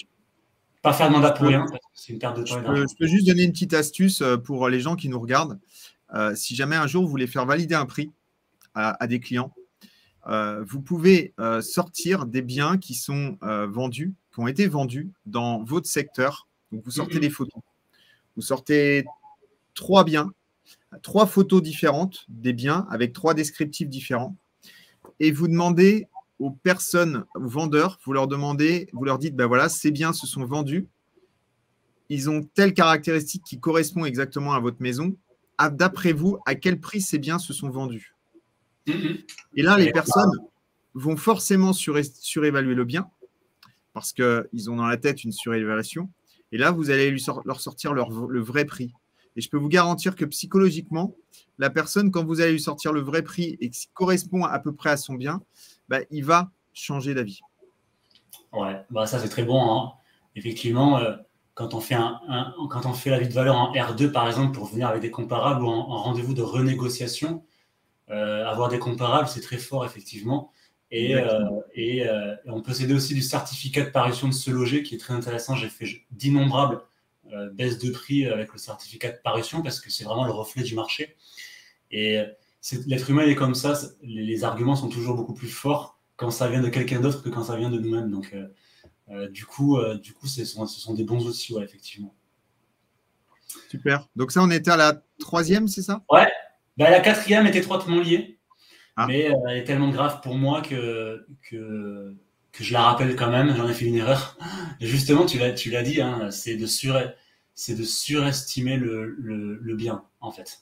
pas faire de mandat pour rien, parce que c'est une perte de temps. Je peux, je peux juste donner une petite astuce pour les gens qui nous regardent. Euh, si jamais un jour vous voulez faire valider un prix à, à des clients, euh, vous pouvez euh, sortir des biens qui sont euh, vendus, qui ont été vendus dans votre secteur. Donc, vous sortez mm-hmm. les photos. Vous sortez trois biens, trois photos différentes des biens avec trois descriptifs différents. Et vous demandez aux personnes, aux vendeurs, vous leur demandez, vous leur dites, ben voilà, ces biens se sont vendus. Ils ont telle caractéristique qui correspond exactement à votre maison. À, d'après vous, à quel prix ces biens se sont vendus? Mm-hmm. Et là, les personnes vont forcément suré- surévaluer le bien parce qu'ils ont dans la tête une surévaluation. Et là, vous allez lui sor- leur sortir leur, le vrai prix. Et je peux vous garantir que psychologiquement, la personne, quand vous allez lui sortir le vrai prix et qui correspond à peu près à son bien, bah, il va changer d'avis. Ouais, bah ça c'est très bon, hein. Effectivement, euh, quand on fait un, un- quand on fait l'avis de valeur en R deux par exemple pour venir avec des comparables ou en, en rendez-vous de renégociation, euh, avoir des comparables c'est très fort effectivement. Et, euh, Exactement. et, euh, et on peut s'aider aussi du certificat de parution de Se Loger qui est très intéressant. J'ai fait d'innombrables euh, baisses de prix avec le certificat de parution parce que c'est vraiment le reflet du marché. Et c'est- l'être humain il est comme ça, c'est- les, les arguments sont toujours beaucoup plus forts quand ça vient de quelqu'un d'autre que quand ça vient de nous-mêmes. Donc, euh, euh, du coup, euh, du coup, ce sont, ce sont des bons outils, ouais, effectivement. Super. Donc ça, on était à la troisième, c'est ça? Ouais, bah, la quatrième est étroitement liée, Ah, mais euh, elle est tellement grave pour moi que, que, que je la rappelle quand même. J'en ai fait une erreur. Et justement, tu l'as, tu l'as dit, hein, c'est de, sur, c'est de surestimer le, le, le bien, en fait.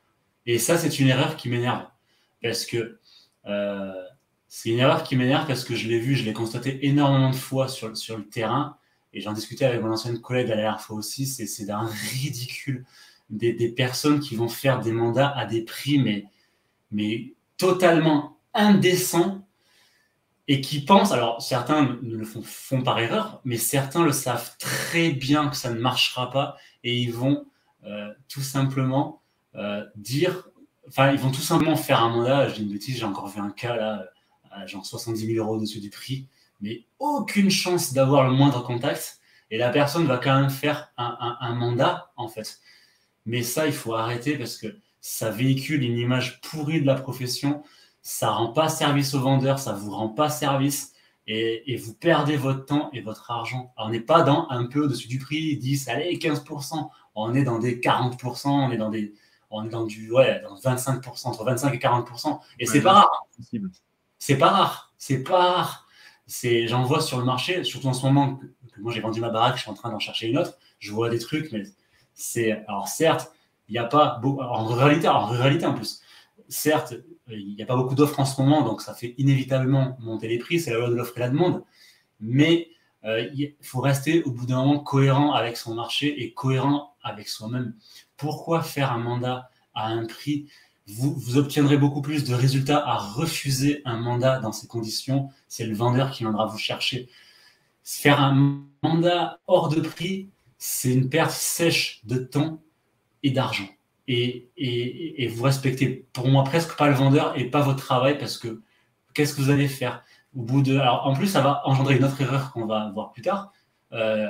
Et ça, c'est une erreur qui m'énerve. Parce que euh, c'est une erreur qui m'énerve parce que je l'ai vu, je l'ai constaté énormément de fois sur, sur le terrain. Et j'en discutais avec mon ancienne collègue la dernière fois aussi. C'est, c'est d'un ridicule. Des, des personnes qui vont faire des mandats à des prix, mais, mais totalement indécents. Et qui pensent, alors certains ne le font, font par erreur, mais certains le savent très bien que ça ne marchera pas. Et ils vont euh, tout simplement euh, dire, enfin, ils vont tout simplement faire un mandat. Je dis une bêtise, j'ai encore vu un cas là, à genre soixante-dix mille euros au-dessus du prix, mais aucune chance d'avoir le moindre contact. Et la personne va quand même faire un, un, un mandat, en fait. Mais ça, il faut arrêter parce que ça véhicule une image pourrie de la profession. Ça rend pas service aux vendeurs, ça vous rend pas service. Et, et vous perdez votre temps et votre argent. Alors, on n'est pas dans un peu au-dessus du prix, dix, allez, quinze pour cent. On est dans des quarante pour cent, on est dans des, on est dans du, ouais, dans vingt-cinq pour cent, entre vingt-cinq et quarante pour cent. Et ouais, c'est pas là, rare. c'est possible. C'est pas rare. C'est pas rare. C'est, j'en vois sur le marché, surtout en ce moment que, que moi j'ai vendu ma baraque, je suis en train d'en chercher une autre. Je vois des trucs, mais c'est, alors certes, il n'y a pas beaucoup, en ruralité, en ruralité en plus, certes, il n'y a pas beaucoup d'offres en ce moment, donc ça fait inévitablement monter les prix, c'est la loi de l'offre et la demande, mais euh, il faut rester au bout d'un moment cohérent avec son marché et cohérent avec soi-même. Pourquoi faire un mandat à un prix? Vous, vous obtiendrez beaucoup plus de résultats à refuser un mandat dans ces conditions. C'est le vendeur qui viendra vous chercher. Faire un mandat hors de prix, c'est une perte sèche de temps et d'argent. Et, et, et vous respectez pour moi presque pas le vendeur et pas votre travail parce que qu'est-ce que vous allez faire au bout de... Alors en plus, ça va engendrer une autre erreur qu'on va voir plus tard. Euh,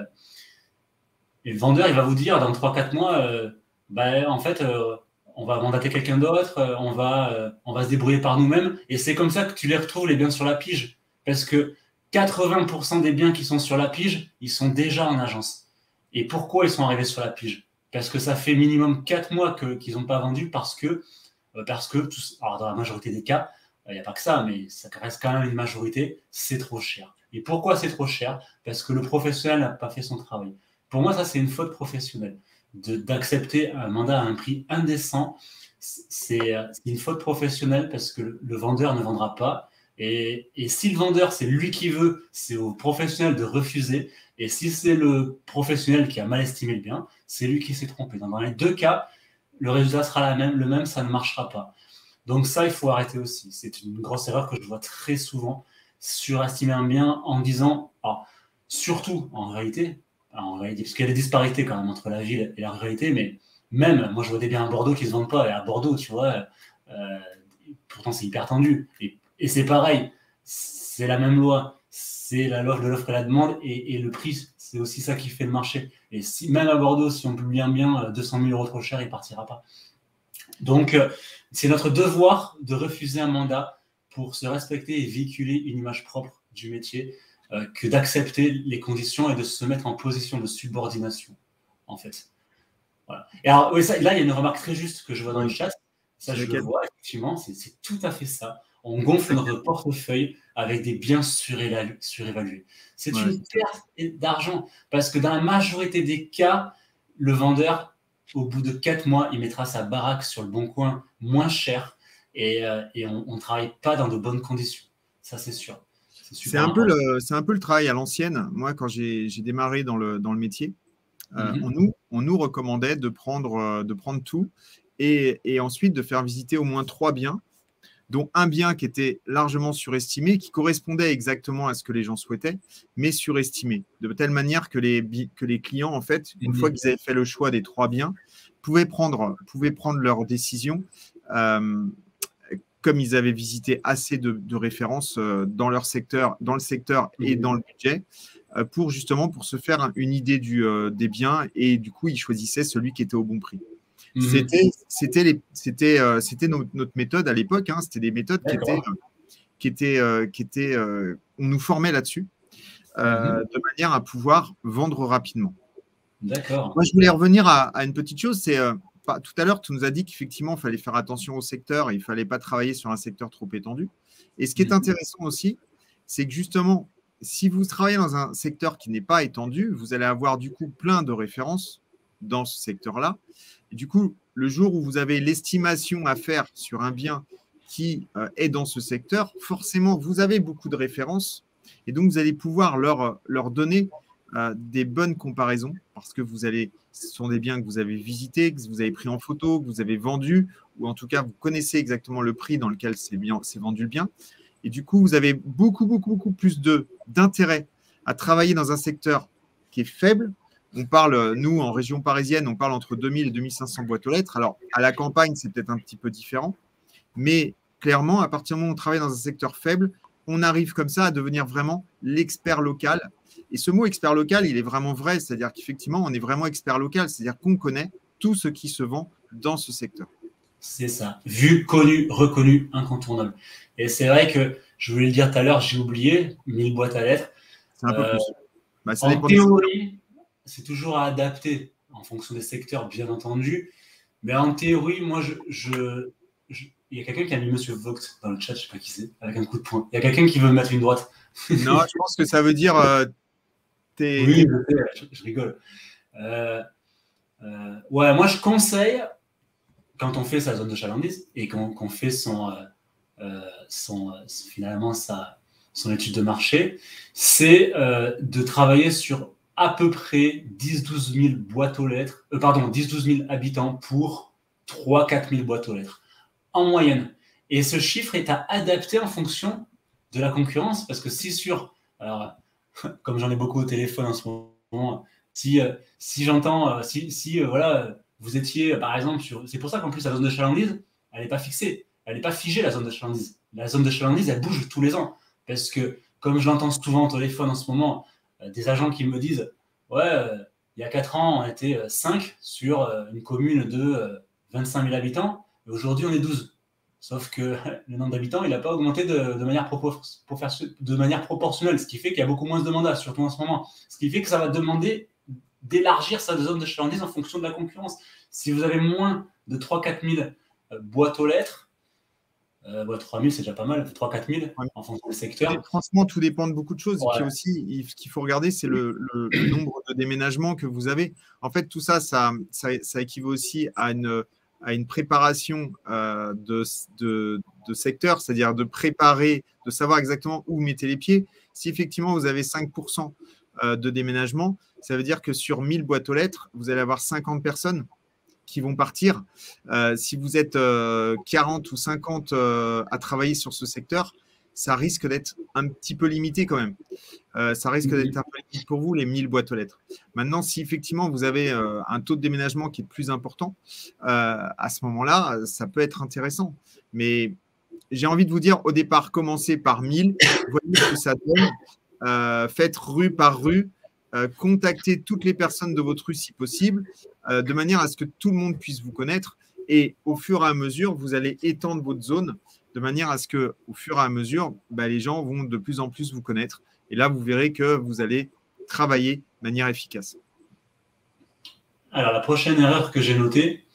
et le vendeur, il va vous dire dans trois quatre mois, euh, bah, en fait, euh, on va mandater quelqu'un d'autre, euh, on, va, euh, on va se débrouiller par nous-mêmes. Et c'est comme ça que tu les retrouves, les biens sur la pige. Parce que quatre-vingts pour cent des biens qui sont sur la pige, ils sont déjà en agence. Et pourquoi ils sont arrivés sur la pige? Parce que ça fait minimum quatre mois que, qu'ils n'ont pas vendu parce que, euh, parce que tout, alors dans la majorité des cas, il n'y a pas que ça, mais ça reste quand même une majorité, c'est trop cher. Et pourquoi c'est trop cher? Parce que le professionnel n'a pas fait son travail. Pour moi, ça, c'est une faute professionnelle. De, d'accepter un mandat à un prix indécent, c'est, c'est une faute professionnelle parce que le, le vendeur ne vendra pas. Et, et si le vendeur, c'est lui qui veut, c'est au professionnel de refuser. Et si c'est le professionnel qui a mal estimé le bien, c'est lui qui s'est trompé. Dans les deux cas, le résultat sera la même, le même, ça ne marchera pas. Donc ça, il faut arrêter aussi. C'est une grosse erreur que je vois très souvent. Surestimer un bien en disant, alors, surtout en réalité, en réalité, parce qu'il y a des disparités quand même entre la ville et la réalité, mais même, moi je vois des biens à Bordeaux qui ne se vendent pas, et à Bordeaux, tu vois, euh, pourtant c'est hyper tendu. Et, et c'est pareil, c'est la même loi, c'est la loi de l'offre et la demande, et, et le prix, c'est aussi ça qui fait le marché. Et si, même à Bordeaux, si on publie un bien deux cent mille euros trop cher, il ne partira pas. Donc, euh, c'est notre devoir de refuser un mandat pour se respecter et véhiculer une image propre du métier, euh, que d'accepter les conditions et de se mettre en position de subordination, en fait. Voilà. Et alors, oui, ça, là, il y a une remarque très juste que je vois dans Oui. le chat. Ça, C'est je lequel? le vois, effectivement, c'est, c'est tout à fait ça. On gonfle notre portefeuille avec des biens surévalu- surévalués. C'est Ouais, une c'est ça. perte d'argent parce que dans la majorité des cas, le vendeur, au bout de quatre mois, il mettra sa baraque sur le bon coin moins cher et, euh, et on ne travaille pas dans de bonnes conditions. Ça, c'est sûr. C'est C'est super un peu important. le, c'est un peu le travail à l'ancienne. Moi, quand j'ai, j'ai démarré dans le, dans le métier, euh, Mhm. on, nous, on nous recommandait de prendre, euh, de prendre tout et, et ensuite de faire visiter au moins trois biens dont un bien qui était largement surestimé, qui correspondait exactement à ce que les gens souhaitaient, mais surestimé, de telle manière que les, que les clients, en fait, une mmh. fois qu'ils avaient fait le choix des trois biens, pouvaient prendre, pouvaient prendre leur décision euh, comme ils avaient visité assez de, de références euh, dans leur secteur, dans le secteur et dans le budget, euh, pour justement pour se faire une idée du, euh, des biens, et du coup, ils choisissaient celui qui était au bon prix. Mmh. C'était, c'était, les, c'était, euh, c'était notre, notre méthode à l'époque. Hein, c'était des méthodes D'accord. qui étaient, euh, qui étaient, euh, qui étaient euh, on nous formait là-dessus, euh, mmh. de manière à pouvoir vendre rapidement. D'accord. Moi, je voulais revenir à, à une petite chose. C'est euh, tout à l'heure, tu nous as dit qu'effectivement, il fallait faire attention au secteur. Il ne fallait pas travailler sur un secteur trop étendu. Et ce qui est mmh. intéressant aussi, c'est que justement, si vous travaillez dans un secteur qui n'est pas étendu, vous allez avoir du coup plein de références dans ce secteur-là. Et du coup, le jour où vous avez l'estimation à faire sur un bien qui euh, est dans ce secteur, forcément, vous avez beaucoup de références et donc vous allez pouvoir leur, leur donner euh, des bonnes comparaisons parce que vous allez, ce sont des biens que vous avez visités, que vous avez pris en photo, que vous avez vendus, ou en tout cas, vous connaissez exactement le prix dans lequel c'est, bien, c'est vendu le bien. Et du coup, vous avez beaucoup, beaucoup, beaucoup plus de, d'intérêt à travailler dans un secteur qui est faible. On parle, nous, en région parisienne, on parle entre deux mille et deux mille cinq cents boîtes aux lettres. Alors, à la campagne, c'est peut-être un petit peu différent. Mais clairement, à partir du moment où on travaille dans un secteur faible, on arrive comme ça à devenir vraiment l'expert local. Et ce mot expert local, il est vraiment vrai. C'est-à-dire qu'effectivement, on est vraiment expert local. C'est-à-dire qu'on connaît tout ce qui se vend dans ce secteur. C'est ça. Vu, connu, reconnu, incontournable. Et c'est vrai que, je voulais le dire tout à l'heure, j'ai oublié, mille boîtes à lettres. C'est un peu euh, plus. Bah, en théorie, c'est toujours à adapter en fonction des secteurs, bien entendu. Mais en théorie, moi, je, je, je... il y a quelqu'un qui a mis Monsieur Vogt dans le chat, je ne sais pas qui c'est, avec un coup de poing. Il y a quelqu'un qui veut me mettre une droite. Non, je pense que ça veut dire. Euh, t'es... Oui, je, je rigole. Euh, euh, ouais, moi, je conseille, quand on fait sa zone de chalandise et qu'on, qu'on fait son, euh, euh, son, euh, finalement sa, son étude de marché, c'est euh, de travailler sur à peu près dix à douze mille boîtes aux lettres, euh, pardon, dix à douze mille habitants pour trois à quatre mille boîtes aux lettres, en moyenne. Et ce chiffre est à adapter en fonction de la concurrence, parce que si sur, alors, comme j'en ai beaucoup au téléphone en ce moment, si, euh, si j'entends, euh, si, si euh, voilà, vous étiez, par exemple, sur, c'est pour ça qu'en plus, la zone de chalandise, elle n'est pas fixée, elle n'est pas figée, la zone de chalandise. La zone de chalandise, elle bouge tous les ans, parce que, comme je l'entends souvent au téléphone en ce moment, des agents qui me disent « Ouais, euh, il y a quatre ans, on était cinq sur euh, une commune de euh, vingt-cinq mille habitants, et aujourd'hui, on est douze. » Sauf que le nombre d'habitants, il n'a pas augmenté de, de, manière propor- pour faire, de manière proportionnelle, ce qui fait qu'il y a beaucoup moins de mandats, surtout en ce moment. Ce qui fait que ça va demander d'élargir sa zone de chalandise en fonction de la concurrence. Si vous avez moins de trois à quatre mille euh, boîtes aux lettres, Euh, ouais, trois mille, c'est déjà pas mal, trois à quatre mille ouais. en fonction des secteurs. Et franchement, tout dépend de beaucoup de choses. Ouais. Et puis aussi, ce qu'il faut regarder, c'est le, le, le nombre de déménagements que vous avez. En fait, tout ça, ça, ça, ça équivaut aussi à une, à une préparation euh, de, de, de secteur, c'est-à-dire de préparer, de savoir exactement où vous mettez les pieds. Si effectivement, vous avez cinq pour cent de déménagement, ça veut dire que sur mille boîtes aux lettres, vous allez avoir cinquante personnes qui vont partir. Euh, si vous êtes euh, quarante ou cinquante euh, à travailler sur ce secteur, ça risque d'être un petit peu limité quand même. Euh, ça risque d'être un peu limité pour vous, les mille boîtes aux lettres. Maintenant, si effectivement vous avez euh, un taux de déménagement qui est plus important, euh, à ce moment-là, ça peut être intéressant. Mais j'ai envie de vous dire, au départ, commencez par mille, voyez ce que ça donne, euh, faites rue par rue, Euh, contactez toutes les personnes de votre rue si possible, euh, de manière à ce que tout le monde puisse vous connaître. Et au fur et à mesure, vous allez étendre votre zone de manière à ce que, au fur et à mesure, bah, les gens vont de plus en plus vous connaître. Et là, vous verrez que vous allez travailler de manière efficace. Alors, la prochaine erreur que j'ai notée,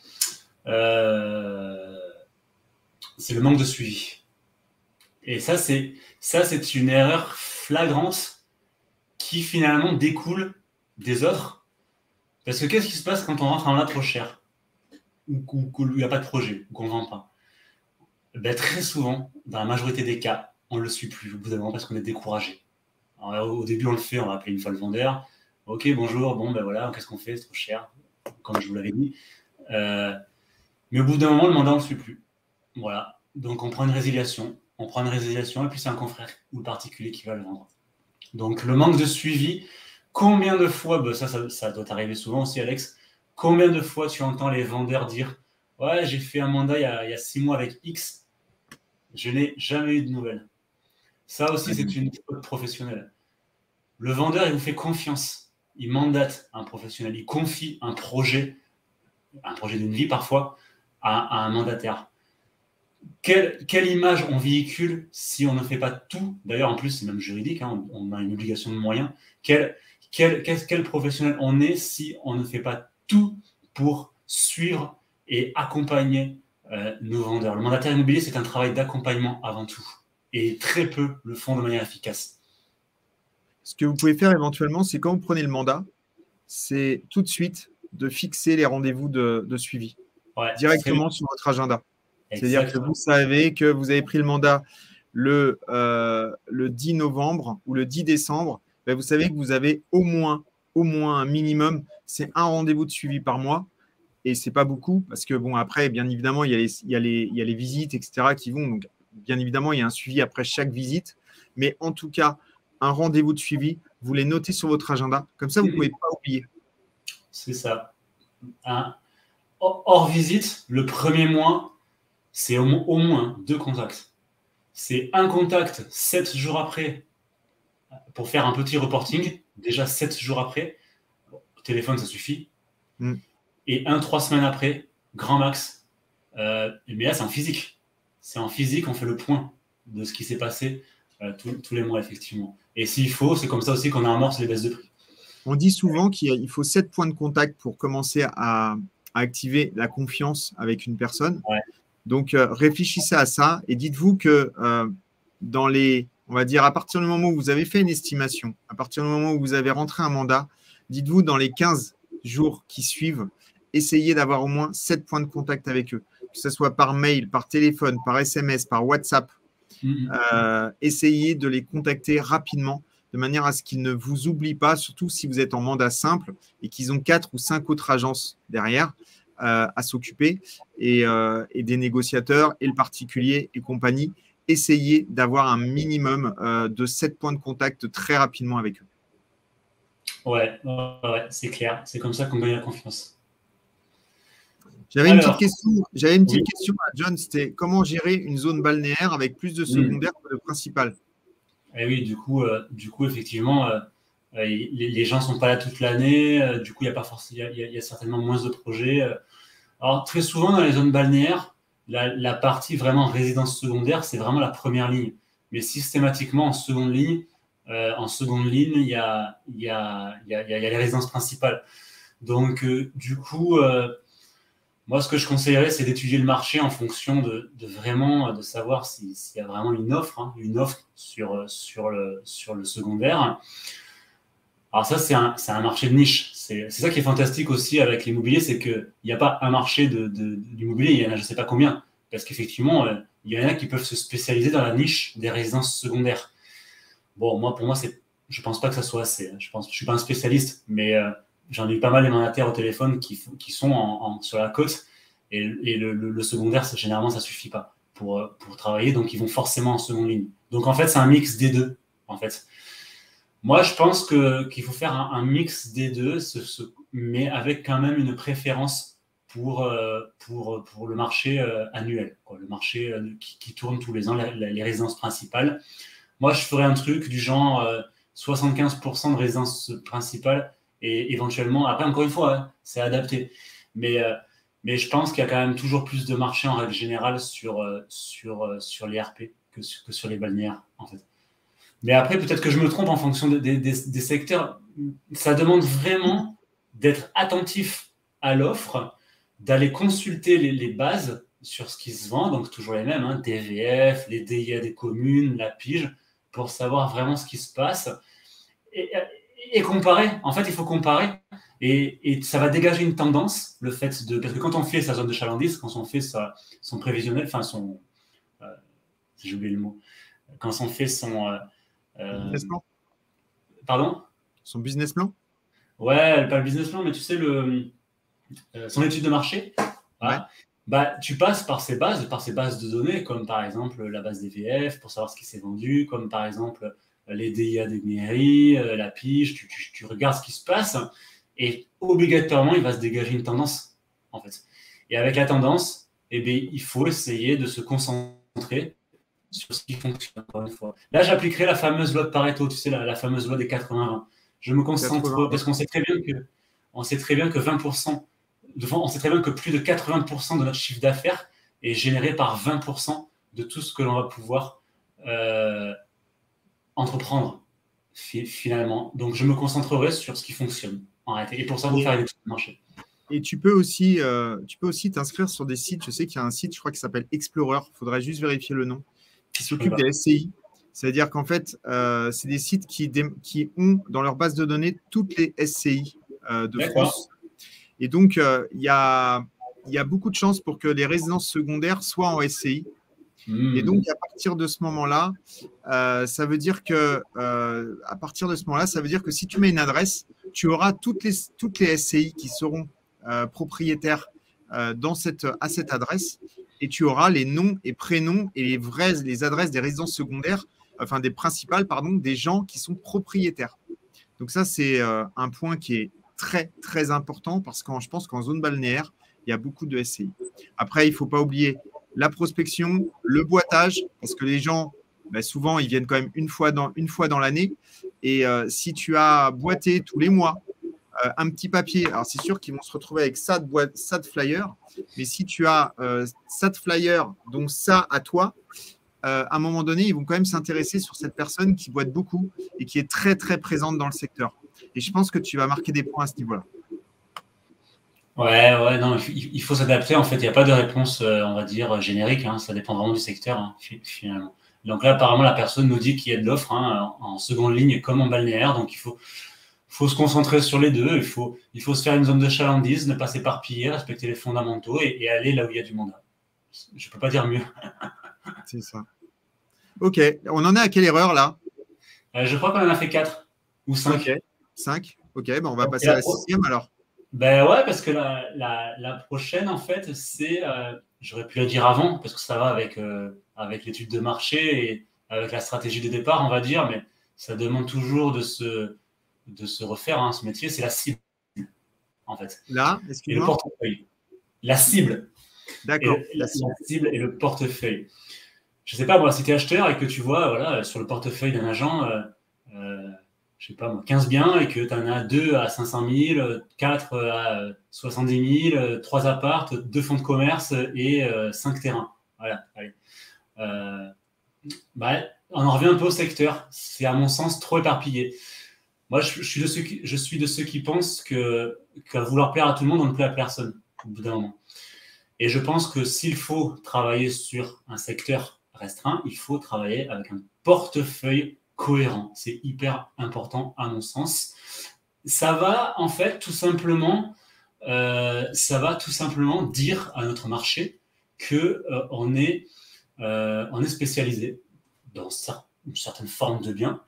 euh, c'est le manque de suivi. Et ça, c'est, ça, c'est une erreur flagrante qui finalement découle des autres. Parce que qu'est-ce qui se passe quand on rentre en là trop cher, ou qu'il n'y a pas de projet, ou qu'on ne vend pas? Ben, très souvent, dans la majorité des cas, on ne le suit plus au bout d'un moment parce qu'on est découragé. Alors, au début, on le fait, on va appeler une fois le vendeur. Ok, bonjour, bon, ben voilà, qu'est-ce qu'on fait? C'est trop cher, comme je vous l'avais dit. Euh, mais au bout d'un moment, le mandat, on ne le suit plus. Voilà. donc, on prend une résiliation, on prend une résiliation et puis c'est un confrère ou le particulier qui va le vendre. Donc, le manque de suivi, combien de fois, bah ça, ça, ça doit t'arriver souvent aussi, Alex, combien de fois tu entends les vendeurs dire « Ouais, j'ai fait un mandat il y, a, il y a six mois avec X, je n'ai jamais eu de nouvelles. » Ça aussi, c'est une faute professionnelle. Le vendeur, il vous fait confiance. Il mandate un professionnel. Il confie un projet, un projet d'une vie parfois, à, à un mandataire. Quelle, quelle image on véhicule si on ne fait pas tout? D'ailleurs, en plus, c'est même juridique, hein, on, on a une obligation de moyens. Quel, quel, quel, quel professionnel on est si on ne fait pas tout pour suivre et accompagner euh, nos vendeurs? Le mandataire immobilier, c'est un travail d'accompagnement avant tout. Et très peu le font de manière efficace. Ce que vous pouvez faire éventuellement, c'est quand vous prenez le mandat, c'est tout de suite de fixer les rendez-vous de, de suivi ouais, directement sur votre agenda. C'est-à-dire que vous savez que vous avez pris le mandat le, euh, le dix novembre ou le dix décembre. Ben vous savez que vous avez au moins, au moins un minimum, c'est un rendez-vous de suivi par mois. Et ce n'est pas beaucoup parce que, bon, après, bien évidemment, il y a les, il y a les, il y a les visites, et cetera qui vont. Donc, bien évidemment, il y a un suivi après chaque visite. Mais en tout cas, un rendez-vous de suivi, vous les notez sur votre agenda. Comme ça, vous ne pouvez pas oublier. C'est ça. Un, hors visite, le premier mois, c'est au, au moins deux contacts. C'est un contact sept jours après pour faire un petit reporting. Déjà sept jours après. Bon, le téléphone, ça suffit. Mm. Et un trois semaines après, grand max. Euh, mais là, c'est en physique. C'est en physique, on fait le point de ce qui s'est passé euh, tous, tous les mois, effectivement. Et s'il faut, c'est comme ça aussi qu'on amorce les baisses de prix. On dit souvent qu'il faut sept points de contact pour commencer à, à activer la confiance avec une personne. Ouais. Donc, euh, réfléchissez à ça et dites-vous que euh, dans les, on va dire, à partir du moment où vous avez fait une estimation, à partir du moment où vous avez rentré un mandat, dites-vous dans les quinze jours qui suivent, essayez d'avoir au moins sept points de contact avec eux, que ce soit par mail, par téléphone, par S M S, par WhatsApp. Mmh. Euh, essayez de les contacter rapidement de manière à ce qu'ils ne vous oublient pas, surtout si vous êtes en mandat simple et qu'ils ont quatre ou cinq autres agences derrière euh, à s'occuper et, euh, et des négociateurs et le particulier et compagnie. Essayez d'avoir un minimum euh, de sept points de contact très rapidement avec eux. Ouais, ouais, c'est clair. C'est comme ça qu'on gagne la confiance. J'avais une petite question, j'avais une petite oui. question à John, c'était comment gérer une zone balnéaire avec plus de secondaire mmh. que de principal? Et oui, du coup, euh, du coup effectivement, euh, les, les gens ne sont pas là toute l'année, euh, du coup, il y a pas forcément, il y, y a certainement moins de projets. Euh. Alors, très souvent, dans les zones balnéaires, la, la partie vraiment résidence secondaire, c'est vraiment la première ligne. Mais systématiquement, en seconde ligne, euh, en seconde ligne, il y a, il y a, il y a, il y a les résidences principales. Donc, euh, du coup, euh, moi, ce que je conseillerais, c'est d'étudier le marché en fonction de, de vraiment de savoir s'il si y a vraiment une offre, hein, une offre sur, sur, le, sur le secondaire. Alors ça, c'est un, c'est un marché de niche. C'est, c'est ça qui est fantastique aussi avec l'immobilier, c'est qu'il n'y a pas un marché de, de, de l'immobilier, il y en a je ne sais pas combien. Parce qu'effectivement, euh, il y en a qui peuvent se spécialiser dans la niche des résidences secondaires. Bon, moi, pour moi, c'est, je ne pense pas que ça soit assez. Je ne suis pas un spécialiste, mais... Euh, j'en ai eu pas mal des mandataires au téléphone qui, qui sont en, en, sur la côte et, et le, le, le secondaire, ça, généralement, ça ne suffit pas pour, pour travailler. Donc, ils vont forcément en seconde ligne. Donc, en fait, c'est un mix des deux. En fait. Moi, je pense que, qu'il faut faire un, un mix des deux, ce, ce, mais avec quand même une préférence pour, euh, pour, pour le marché euh, annuel, quoi, le marché euh, qui, qui tourne tous les ans, les, les résidences principales. Moi, je ferais un truc du genre euh, soixante-quinze pour cent de résidences principales. Et éventuellement, après, encore une fois, hein, c'est adapté. Mais, euh, mais je pense qu'il y a quand même toujours plus de marché en règle générale sur, euh, sur, euh, sur les R P que sur, que sur les balnéaires, en fait. Mais après, peut-être que je me trompe en fonction de, de, des, des secteurs. Ça demande vraiment d'être attentif à l'offre, d'aller consulter les, les bases sur ce qui se vend, donc toujours les mêmes, hein, D V F, les D I A des communes, la pige, pour savoir vraiment ce qui se passe. Et, Et comparer, en fait, il faut comparer et, et ça va dégager une tendance, le fait de. Parce que quand on fait sa zone de chalandise, quand on fait sa, son prévisionnel, enfin son. Euh, j'ai oublié le mot. Quand on fait son. Euh, business plan. Pardon? Son business plan? Ouais, pas le business plan, mais tu sais, le, euh, son étude de marché. Voilà. Ouais. bah, tu passes par ces bases, par ces bases de données, comme par exemple la base des V F pour savoir ce qui s'est vendu, comme par exemple les D I A des mairies, euh, la pige, tu, tu, tu regardes ce qui se passe et obligatoirement, il va se dégager une tendance, en fait. Et avec la tendance, eh bien, il faut essayer de se concentrer sur ce qui fonctionne, encore une fois. Là, j'appliquerai la fameuse loi de Pareto, tu sais, la, la fameuse loi des quatre-vingts vingt. Je me concentre, quatre-vingts parce qu'on sait très bien que, on sait très bien que vingt pour cent, on sait très bien que plus de quatre-vingts pour cent de notre chiffre d'affaires est généré par vingt pour cent de tout ce que l'on va pouvoir euh, entreprendre, finalement. Donc, je me concentrerai sur ce qui fonctionne, en réalité. Et pour ça, il faut faire une étude de marché. Et tu peux aussi, euh, tu peux aussi t'inscrire sur des sites. Je sais qu'il y a un site, je crois, qui s'appelle Explorer. Il faudrait juste vérifier le nom, qui s'occupe des S C I. C'est-à-dire qu'en fait, euh, c'est des sites qui, qui ont dans leur base de données toutes les S C I euh, de France. Et donc, euh, il y a, y a beaucoup de chances pour que les résidences secondaires soient en S C I. Mmh. Et donc, à partir de ce moment-là, euh, ça veut dire que, euh, à partir de ce moment-là, ça veut dire que si tu mets une adresse, tu auras toutes les, toutes les S C I qui seront euh, propriétaires euh, dans cette, à cette adresse, et tu auras les noms et prénoms et les vraies, les adresses des résidences secondaires, enfin des principales, pardon, des gens qui sont propriétaires. Donc ça, c'est euh, un point qui est très, très important parce que je pense qu'en zone balnéaire, il y a beaucoup de S C I. Après, il ne faut pas oublier la prospection, le boitage, parce que les gens, ben souvent, ils viennent quand même une fois dans, une fois dans l'année. Et euh, si tu as boité tous les mois, euh, un petit papier, alors c'est sûr qu'ils vont se retrouver avec ça de, boîte, ça de flyer, mais si tu as euh, ça de flyer, donc ça à toi, euh, à un moment donné, ils vont quand même s'intéresser sur cette personne qui boite beaucoup et qui est très, très présente dans le secteur. Et je pense que tu vas marquer des points à ce niveau-là. Ouais, ouais, non, il faut s'adapter. En fait, il n'y a pas de réponse, euh, on va dire, générique. Hein, ça dépend vraiment du secteur, hein, finalement. Donc là, apparemment, la personne nous dit qu'il y a de l'offre hein, en seconde ligne comme en balnéaire. Donc, il faut, faut se concentrer sur les deux. Il faut, il faut se faire une zone de chalandise, ne pas s'éparpiller, respecter les fondamentaux et, et aller là où il y a du monde. Je ne peux pas dire mieux. C'est ça. OK. On en est à quelle erreur, là? euh, Je crois qu'on en a fait quatre ou cinq. OK. cinq. OK, ben on va passer à la sixième, alors. Ben ouais, parce que la, la, la prochaine, en fait, c'est... Euh, j'aurais pu la dire avant, parce que ça va avec, euh, avec l'étude de marché et avec la stratégie de départ, on va dire, mais ça demande toujours de se, de se refaire, hein, ce métier. C'est la cible, en fait. Là, et le portefeuille. La cible. D'accord. La, la cible et le portefeuille. Je sais pas, moi, si tu es acheteur et que tu vois, voilà, sur le portefeuille d'un agent... Euh, euh, je sais pas moi, quinze biens et que tu en as deux à cinq cent mille, quatre à soixante-dix mille, trois appartes, deux fonds de commerce et euh, cinq terrains. Voilà, allez. Euh, bah, on en revient un peu au secteur. C'est à mon sens trop éparpillé. Moi, je, je, suis, de ceux qui, je suis de ceux qui pensent que, qu'à vouloir plaire à tout le monde, on ne plaît à personne au bout d'un moment. Et je pense que s'il faut travailler sur un secteur restreint, il faut travailler avec un portefeuille cohérent. C'est hyper important à mon sens. Ça va en fait tout simplement, euh, ça va tout simplement dire à notre marché que euh, on est, euh, on est spécialisé dans une certaine forme de bien,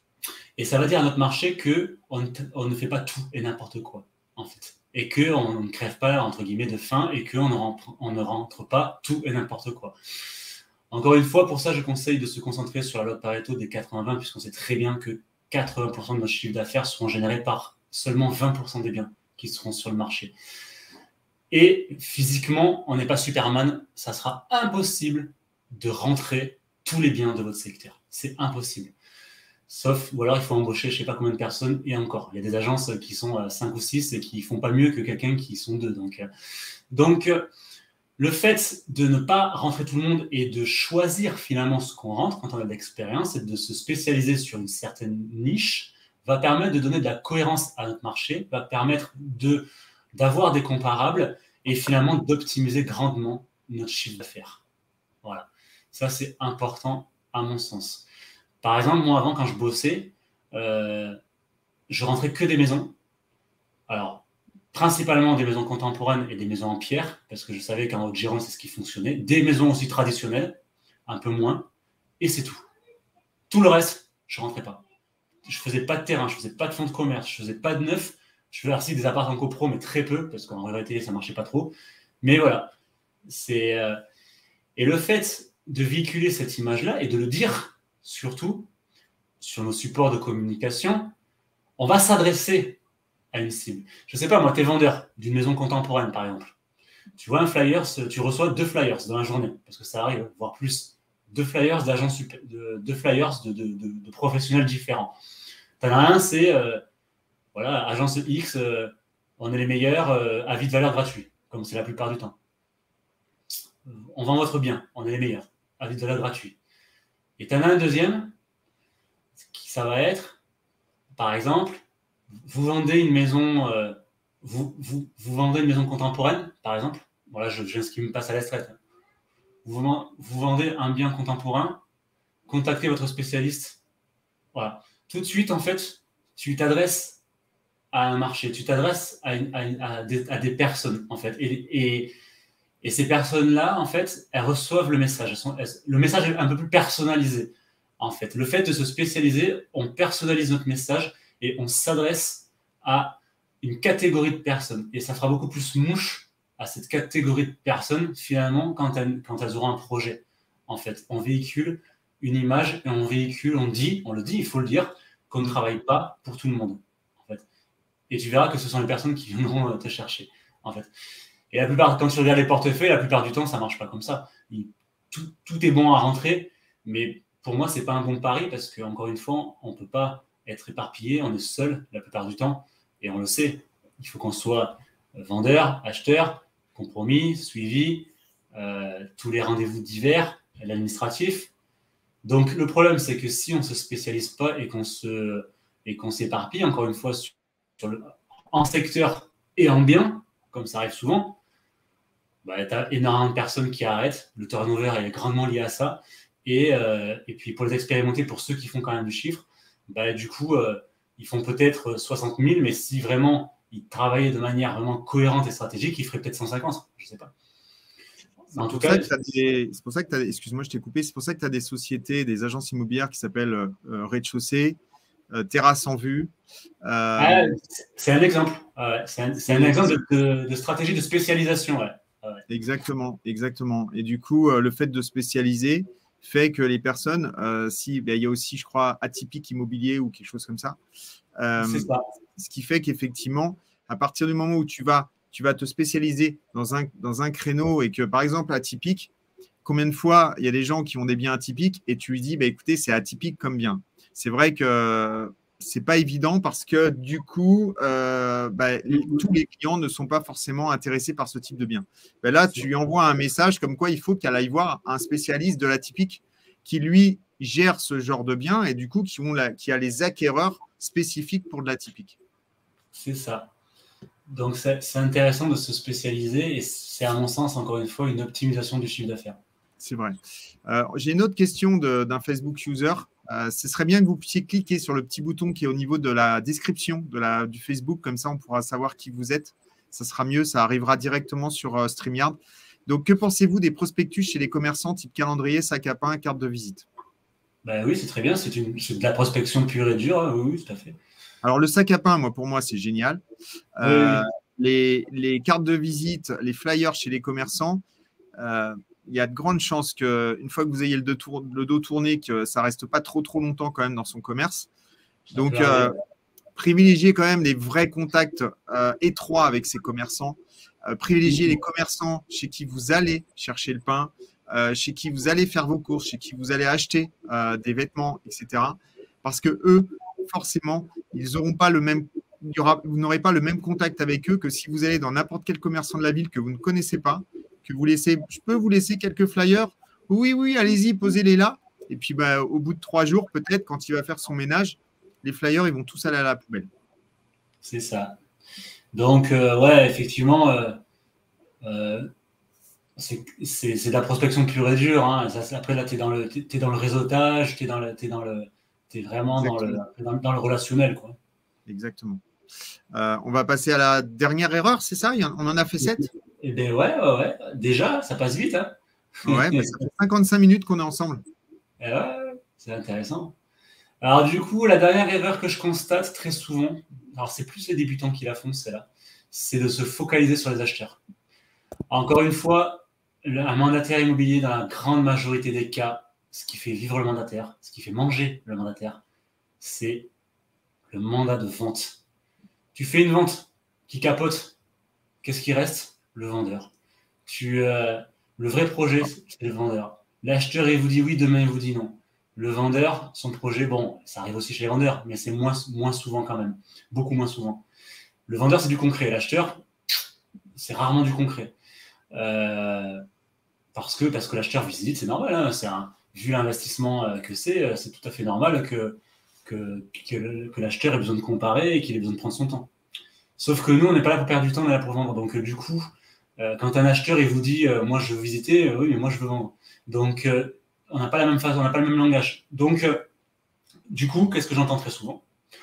et ça va dire à notre marché que on, on ne fait pas tout et n'importe quoi en fait, et que on ne crève pas entre guillemets de faim et qu'on ne rentre, on ne rentre pas tout et n'importe quoi. Encore une fois, pour ça, je conseille de se concentrer sur la loi de Pareto des quatre-vingts vingt, puisqu'on sait très bien que quatre-vingts pour cent de nos chiffres d'affaires seront générés par seulement vingt pour cent des biens qui seront sur le marché. Et physiquement, on n'est pas Superman, ça sera impossible de rentrer tous les biens de votre secteur. C'est impossible. Sauf, ou alors il faut embaucher je ne sais pas combien de personnes, et encore. Il y a des agences qui sont à cinq ou six et qui ne font pas mieux que quelqu'un qui sont deux. Donc, donc le fait de ne pas rentrer tout le monde et de choisir finalement ce qu'on rentre quand on a de l'expérience et de se spécialiser sur une certaine niche va permettre de donner de la cohérence à notre marché, va permettre de, d'avoir des comparables et finalement d'optimiser grandement notre chiffre d'affaires. Voilà. Ça, c'est important à mon sens. Par exemple, moi, avant, quand je bossais, euh, je rentrais que des maisons. Alors, principalement des maisons contemporaines et des maisons en pierre, parce que je savais qu'en Haute-Gironde, c'est ce qui fonctionnait. Des maisons aussi traditionnelles, un peu moins, et c'est tout. Tout le reste, je ne rentrais pas. Je ne faisais pas de terrain, je ne faisais pas de fonds de commerce, je ne faisais pas de neuf. Je faisais aussi des apparts en copro, mais très peu, parce qu'en réalité, ça ne marchait pas trop. Mais voilà, C'est, euh, et le fait de véhiculer cette image-là et de le dire, surtout, sur nos supports de communication, on va s'adresser à une cible. Je ne sais pas, moi, tu es vendeur d'une maison contemporaine, par exemple. Tu vois un flyer, tu reçois deux flyers dans la journée, parce que ça arrive, voire plus, deux flyers d'agences, de, deux flyers de, de, de, de professionnels différents. Tu en as un, c'est, euh, voilà, agence X, euh, on est les meilleurs, euh, avis de valeur gratuit, comme c'est la plupart du temps. On vend votre bien, on est les meilleurs, avis de valeur gratuit. Et tu en as un deuxième, ça va être, par exemple, vous vendez une maison, euh, vous, vous, vous vendez une maison contemporaine, par exemple. Voilà, je, je ce qui me passe à l'estrette. Vous, vous vendez un bien contemporain, contactez votre spécialiste. Voilà. Tout de suite, en fait, tu t'adresses à un marché, tu t'adresses à, à, à, des, à des personnes, en fait. Et, et, et ces personnes-là, en fait, elles reçoivent le message. Elles sont, elles, le message est un peu plus personnalisé. En fait, le fait de se spécialiser, on personnalise notre message et on s'adresse à une catégorie de personnes. Et ça fera beaucoup plus mouche à cette catégorie de personnes, finalement, quand elles, quand elles auront un projet. En fait, on véhicule une image et on véhicule, on dit, on le dit, il faut le dire, qu'on ne travaille pas pour tout le monde. En fait. Et tu verras que ce sont les personnes qui viendront te chercher. En fait. Et la plupart, quand tu regardes les portefeuilles, la plupart du temps, ça ne marche pas comme ça. Il, tout, tout est bon à rentrer, mais pour moi, ce n'est pas un bon pari parce qu'encore une fois, on ne peut pas être éparpillé, on est seul la plupart du temps et on le sait. Il faut qu'on soit vendeur, acheteur, compromis, suivi, euh, tous les rendez-vous divers, l'administratif. Donc, le problème, c'est que si on ne se spécialise pas et qu'on se, et qu'on s'éparpille, encore une fois, sur, sur le, en secteur et en bien, comme ça arrive souvent, bah, tu as énormément de personnes qui arrêtent. Le turnover est grandement lié à ça. Et, euh, et puis pour les expérimenter, pour ceux qui font quand même du chiffre, bah, du coup, euh, ils font peut-être soixante mille, mais si vraiment ils travaillaient de manière vraiment cohérente et stratégique, ils feraient peut-être cent cinquante, je ne sais pas. En tout cas, c'est pour ça que tu as, excuse-moi, je t'ai coupé, c'est pour ça que tu as des sociétés, des agences immobilières qui s'appellent euh, Rez-de-Chaussée, euh, Terrasse en vue. Euh... Ah, c'est un exemple. Ouais, c'est un, c'est un exemple de, de, de stratégie de spécialisation. Ouais. Ouais. Exactement, exactement. Et du coup, euh, le fait de spécialiser fait que les personnes, euh, si, ben, il y a aussi, je crois, atypique immobilier ou quelque chose comme ça. Euh, c'est ça. Ce qui fait qu'effectivement, à partir du moment où tu vas, tu vas te spécialiser dans un, dans un créneau et que, par exemple, atypique, combien de fois il y a des gens qui ont des biens atypiques et tu lui dis, bah, écoutez, c'est atypique comme bien. C'est vrai que c'est pas évident parce que du coup, euh, bah, tous les clients ne sont pas forcément intéressés par ce type de bien. Ben là, tu lui envoies un message comme quoi il faut qu'elle aille voir un spécialiste de l'atypique qui, lui, gère ce genre de bien et du coup, qui, ont la, qui a les acquéreurs spécifiques pour de l'atypique. C'est ça. Donc, c'est, c'est intéressant de se spécialiser et c'est, à mon sens, encore une fois, une optimisation du chiffre d'affaires. C'est vrai. Euh, j'ai une autre question de, d'un Facebook user. Euh, ce serait bien que vous puissiez cliquer sur le petit bouton qui est au niveau de la description de la, du Facebook. Comme ça, on pourra savoir qui vous êtes. Ça sera mieux. Ça arrivera directement sur euh, StreamYard. Donc, que pensez-vous des prospectus chez les commerçants type calendrier, sac à pain, carte de visite? Ben oui, c'est très bien. C'est, une, c'est de la prospection pure et dure. Hein. Oui, oui, tout à fait. Alors, le sac à pain, moi, pour moi, c'est génial. Euh, oui, oui. Les, les cartes de visite, les flyers chez les commerçants, euh, il y a de grandes chances qu'une fois que vous ayez le, tour, le dos tourné, que ça ne reste pas trop, trop longtemps quand même dans son commerce. Donc, euh, privilégiez quand même les vrais contacts euh, étroits avec ces commerçants. Euh, privilégiez les commerçants chez qui vous allez chercher le pain, euh, chez qui vous allez faire vos courses, chez qui vous allez acheter euh, des vêtements, et cetera. Parce que eux, forcément, ils n'auront pas le même, il y aura, vous n'aurez pas le même contact avec eux que si vous allez dans n'importe quel commerçant de la ville que vous ne connaissez pas. Que vous laissez, je peux vous laisser quelques flyers? Oui, oui, allez-y, posez-les là. Et puis, bah, au bout de trois jours, peut-être, quand il va faire son ménage, les flyers, ils vont tous aller à la poubelle. C'est ça. Donc, euh, ouais, effectivement, euh, euh, c'est, c'est, c'est de la prospection pure et dure. Hein. Ça, après, là, tu es dans le, t'es dans le réseautage, tu es dans le, t'es dans le, t'es vraiment dans le, dans, dans le relationnel, quoi. Exactement. Euh, on va passer à la dernière erreur, c'est ça? On en a fait sept? Eh bien, ouais, ouais, ouais. Déjà, ça passe vite. Hein. Ouais, bah, ça fait cinquante-cinq minutes qu'on est ensemble. Et ouais, c'est intéressant. Alors, du coup, la dernière erreur que je constate très souvent, alors c'est plus les débutants qui la font, c'est là, c'est de se focaliser sur les acheteurs. Encore une fois, le, un mandataire immobilier, dans la grande majorité des cas, ce qui fait vivre le mandataire, ce qui fait manger le mandataire, c'est le mandat de vente. Tu fais une vente qui capote, qu'est-ce qui reste? Le vendeur. Tu, euh, le vrai projet, c'est le vendeur. L'acheteur, il vous dit oui, demain, il vous dit non. Le vendeur, son projet, bon, ça arrive aussi chez les vendeurs, mais c'est moins, moins souvent quand même. Beaucoup moins souvent. Le vendeur, c'est du concret. L'acheteur, c'est rarement du concret. Euh, parce que, parce que l'acheteur visite, c'est normal. Hein, c'est un, vu l'investissement que c'est, c'est tout à fait normal que, que, que, que l'acheteur ait besoin de comparer et qu'il ait besoin de prendre son temps. Sauf que nous, on n'est pas là pour perdre du temps, on est là pour vendre. Donc, euh, du coup, euh, quand un acheteur il vous dit euh, « moi, je veux visiter euh, », oui, mais moi, je veux vendre. Donc, euh, on n'a pas la même phase, on n'a pas le même langage. Donc, euh, du coup, qu'est-ce que j'entends très souvent?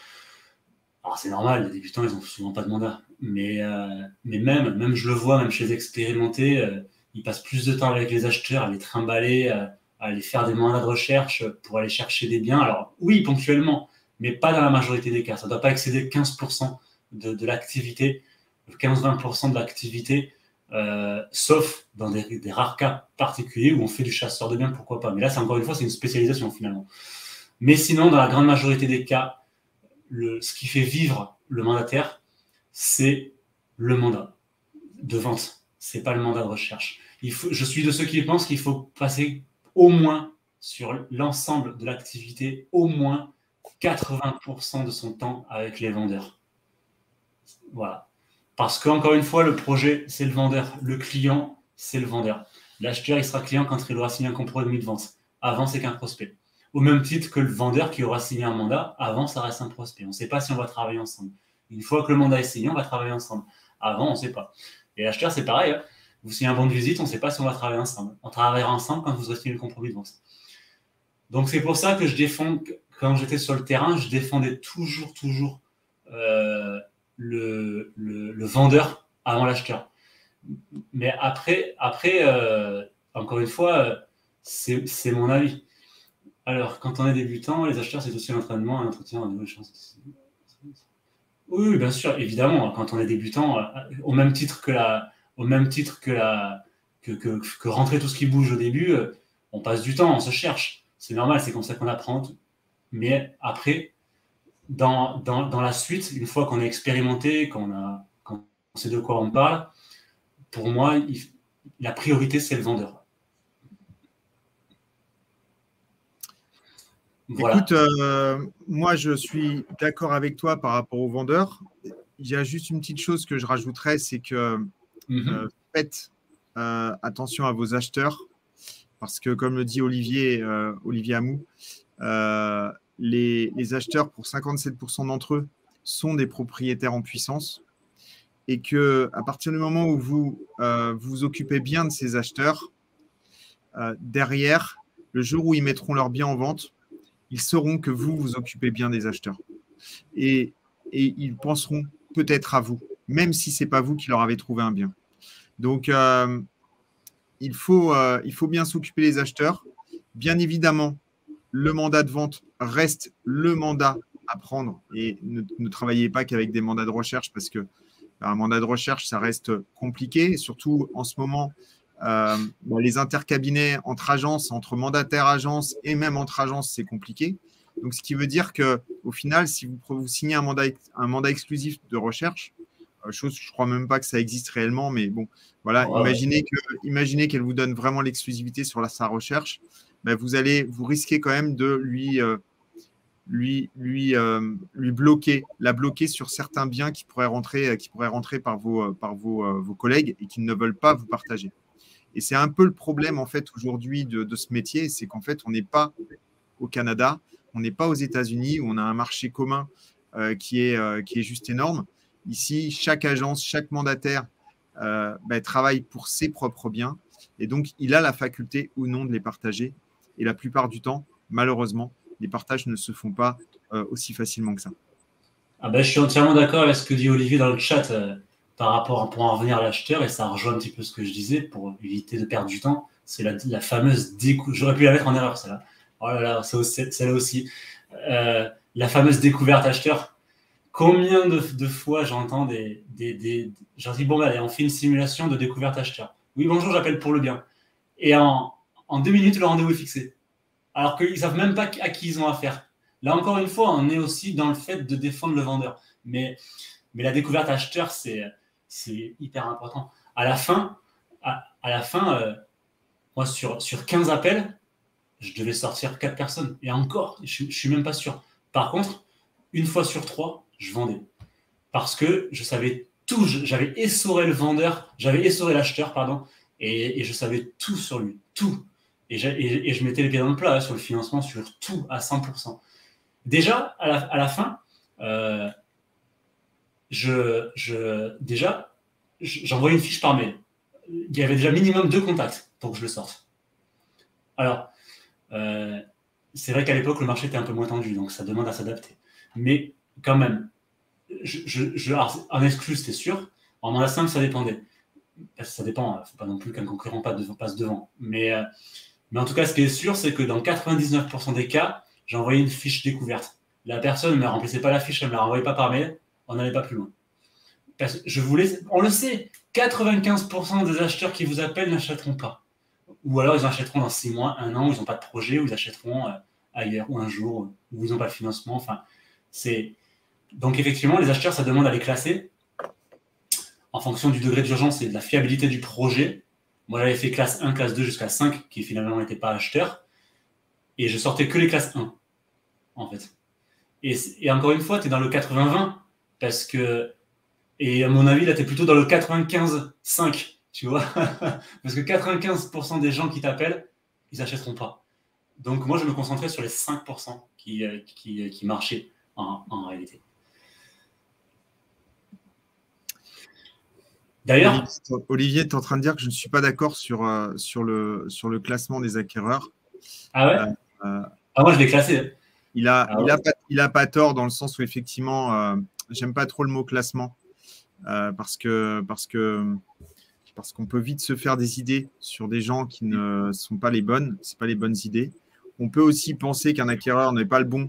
Alors, c'est normal, les débutants, ils n'ont souvent pas de mandat. Mais, euh, mais même, même, je le vois, même chez les expérimentés, euh, ils passent plus de temps avec les acheteurs à les trimballer, à, à aller faire des mandats de recherche pour aller chercher des biens. Alors, oui, ponctuellement, mais pas dans la majorité des cas. Ça ne doit pas excéder quinze pour cent de, de l'activité, quinze à vingt pour cent de l'activité, euh, sauf dans des, des rares cas particuliers où on fait du chasseur de biens, pourquoi pas. Mais là, c'est encore une fois, c'est une spécialisation finalement. Mais sinon, dans la grande majorité des cas, le, ce qui fait vivre le mandataire, c'est le mandat de vente. C'est pas le mandat de recherche. Il faut, je suis de ceux qui pensent qu'il faut passer au moins sur l'ensemble de l'activité, au moins quatre-vingts pour cent de son temps avec les vendeurs. Voilà. Parce qu'encore une fois, le projet, c'est le vendeur. Le client, c'est le vendeur. L'acheteur, il sera client quand il aura signé un compromis de vente. Avant, c'est qu'un prospect. Au même titre que le vendeur qui aura signé un mandat, avant, ça reste un prospect. On ne sait pas si on va travailler ensemble. Une fois que le mandat est signé, on va travailler ensemble. Avant, on ne sait pas. Et l'acheteur, c'est pareil. Hein. Vous signez un bon de visite, on ne sait pas si on va travailler ensemble. On travaillera ensemble quand vous aurez signé le compromis de vente. Donc, c'est pour ça que je défends, quand j'étais sur le terrain, je défendais toujours, toujours euh, le, le, le vendeur avant l'acheteur. Mais après, après euh, encore une fois, c'est, c'est mon avis. Alors, quand on est débutant, les acheteurs, c'est aussi l'entraînement, un entretien, un nouveau chance. Oui, oui, bien sûr, évidemment. Quand on est débutant, au même titre que la, au même titre que la, que, que, que rentrer tout ce qui bouge au début, on passe du temps, on se cherche. C'est normal, c'est comme ça qu'on apprend. Mais après, dans, dans, dans la suite, une fois qu'on est expérimenté, qu'on a, qu'on sait de quoi on parle, pour moi, il, la priorité, c'est le vendeur. Voilà. Écoute, euh, moi, je suis d'accord avec toi par rapport aux vendeurs. Il y a juste une petite chose que je rajouterais, c'est que mm-hmm. euh, faites euh, attention à vos acheteurs, parce que, comme le dit Olivier, euh, Olivier Amou, euh, les, les acheteurs, pour cinquante-sept pour cent d'entre eux, sont des propriétaires en puissance, et que à partir du moment où vous euh, vous occupez bien de ces acheteurs, euh, derrière, le jour où ils mettront leurs biens en vente, ils sauront que vous vous occupez bien des acheteurs. Et, et ils penseront peut-être à vous, même si ce n'est pas vous qui leur avez trouvé un bien. Donc, euh, il, faut, euh, il faut bien s'occuper des acheteurs. Bien évidemment, le mandat de vente reste le mandat à prendre. Et ne, ne travaillez pas qu'avec des mandats de recherche, parce que un mandat de recherche, ça reste compliqué. Et surtout, en ce moment, Euh, bon, les intercabinets entre agences, entre mandataires agences et même entre agences, c'est compliqué. Donc, ce qui veut dire qu'au final, si vous, vous signez un mandat, un mandat exclusif de recherche, euh, chose que je ne crois même pas que ça existe réellement, mais bon, voilà, ouais, imaginez, que, imaginez qu'elle vous donne vraiment l'exclusivité sur la, sa recherche, ben vous allez, vous risquez quand même de lui, euh, lui, lui, euh, lui bloquer, la bloquer sur certains biens qui pourraient rentrer, qui pourraient rentrer par, vos, par vos, euh, vos collègues et qui ne veulent pas vous partager. Et c'est un peu le problème en fait aujourd'hui de, de ce métier, c'est qu'en fait on n'est pas au Canada, on n'est pas aux États-Unis où on a un marché commun euh, qui, est, euh, qui est juste énorme. Ici, chaque agence, chaque mandataire euh, bah, travaille pour ses propres biens et donc il a la faculté ou non de les partager. Et la plupart du temps, malheureusement, les partages ne se font pas euh, aussi facilement que ça. Ah ben, je suis entièrement d'accord avec ce que dit Olivier dans le chat. Euh... par rapport à, pour en revenir à l'acheteur, et ça rejoint un petit peu ce que je disais, pour éviter de perdre du temps, c'est la, la fameuse découverte, j'aurais pu la mettre en erreur, celle-là, oh là là, c'est celle-là aussi, euh, la fameuse découverte acheteur. Combien de, de fois j'entends des, des, des, des j'en dis, bon, allez, on fait une simulation de découverte acheteur. Oui, bonjour, j'appelle pour le bien. Et en, en deux minutes, le rendez-vous est fixé. Alors qu'ils ne savent même pas à qui ils ont affaire. Là, encore une fois, on est aussi dans le fait de défendre le vendeur. Mais, mais la découverte acheteur, c'est, c'est hyper important. À la fin, à, à la fin euh, moi, sur, sur quinze appels, je devais sortir quatre personnes. Et encore, je ne suis même pas sûr. Par contre, une fois sur trois, je vendais. Parce que je savais tout. J'avais essoré le vendeur, j'avais essoré l'acheteur, pardon, et, et je savais tout sur lui. Tout. Et, et, et je mettais les pieds dans le plat hein, sur le financement, sur tout, à cent pour cent. Déjà, à la, à la fin, euh, je, je, déjà, j'envoyais une fiche par mail. Il y avait déjà minimum deux contacts pour que je le sorte. Alors, euh, c'est vrai qu'à l'époque, le marché était un peu moins tendu, donc ça demande à s'adapter. Mais quand même, je, je, je, alors, en exclu, c'était sûr. En mandat cinq, ça dépendait. Ça dépend, il ne faut pas non plus qu'un concurrent passe devant. Mais, euh, mais en tout cas, ce qui est sûr, c'est que dans quatre-vingt-dix-neuf pour cent des cas, j'ai envoyé une fiche découverte. La personne ne me remplissait pas la fiche, elle ne me la renvoyait pas par mail, on n'allait pas plus loin. Parce que je voulais, on le sait, quatre-vingt-quinze pour cent des acheteurs qui vous appellent n'achèteront pas. Ou alors ils achèteront dans six mois, un an, où ils n'ont pas de projet, ou ils achèteront euh, ailleurs, ou un jour, où ils n'ont pas de financement. Enfin, c'est... Donc effectivement, les acheteurs, ça demande à les classer en fonction du degré d'urgence et de la fiabilité du projet. Moi, j'avais fait classe un, classe deux jusqu'à cinq, qui finalement n'étaient pas acheteurs. Et je sortais que les classes un, en fait. Et, et encore une fois, tu es dans le quatre-vingts vingt, parce que, et à mon avis, là, tu es plutôt dans le quatre-vingt-quinze cinq, tu vois. Parce que quatre-vingt-quinze pour cent des gens qui t'appellent, ils n'achèteront pas. Donc, moi, je me concentrais sur les cinq pour cent qui, qui, qui marchaient en, en réalité. D'ailleurs, Olivier, tu es en train de dire que je ne suis pas d'accord sur, euh, sur, le, sur le classement des acquéreurs. Ah ouais euh, Ah, moi, je l'ai classé. Il a, ah ouais. il, a pas, il a pas tort dans le sens où, effectivement, euh, j'aime pas trop le mot classement euh, parce que parce que parce qu'on peut vite se faire des idées sur des gens qui ne sont pas les bonnes, c'est pas les bonnes idées. On peut aussi penser qu'un acquéreur n'est pas le bon,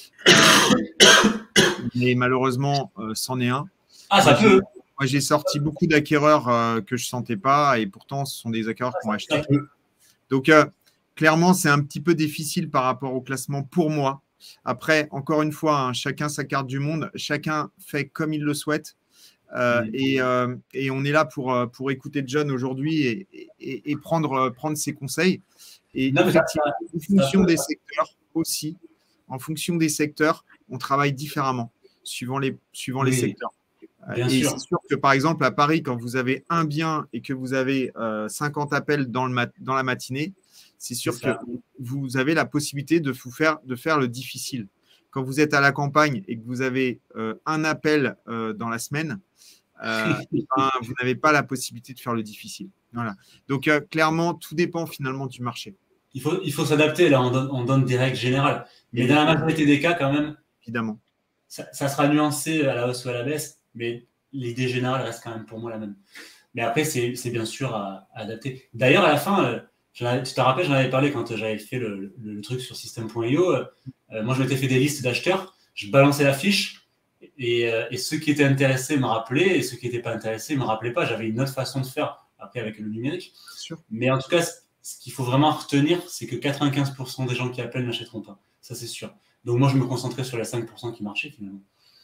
mais malheureusement, euh, c'en est un. Ah, ça peut. Moi, j'ai sorti beaucoup d'acquéreurs euh, que je ne sentais pas et pourtant, ce sont des acquéreurs qui ont acheté. Donc, euh, clairement, c'est un petit peu difficile par rapport au classement pour moi. Après, encore une fois, hein, chacun sa carte du monde, chacun fait comme il le souhaite. Euh, mmh. et, euh, et on est là pour, pour écouter John aujourd'hui et, et, et prendre, prendre ses conseils. Et non, effectivement, en fonction des secteurs aussi, en fonction des secteurs, on travaille différemment suivant les, suivant oui. les secteurs. Bien et c'est sûr que, par exemple, à Paris, quand vous avez un bien et que vous avez euh, cinquante appels dans, le mat- dans la matinée, c'est sûr c'est que ça. Vous avez la possibilité de, vous faire, de faire le difficile. Quand vous êtes à la campagne et que vous avez euh, un appel euh, dans la semaine, euh, ben, vous n'avez pas la possibilité de faire le difficile. Voilà. Donc, euh, clairement, tout dépend finalement du marché. Il faut, il faut s'adapter. Là, on donne, on donne des règles générales. Mais et dans la majorité des cas, quand même, évidemment, ça, ça sera nuancé à la hausse ou à la baisse. Mais l'idée générale reste quand même pour moi la même. Mais après, c'est, c'est bien sûr à, à adapter. D'ailleurs, à la fin, euh, tu te rappelles, j'en avais parlé quand j'avais fait le, le, le truc sur système point i o. Euh, moi, je m'étais fait des listes d'acheteurs. Je balançais la fiche et, euh, et ceux qui étaient intéressés me rappelaient et ceux qui n'étaient pas intéressés ne me rappelaient pas. J'avais une autre façon de faire après avec le numérique. Sûr. Mais en tout cas, ce qu'il faut vraiment retenir, c'est que quatre-vingt-quinze pour cent des gens qui appellent n'achèteront pas. Ça, c'est sûr. Donc, moi, je me concentrais sur les cinq pour cent qui marchaient finalement.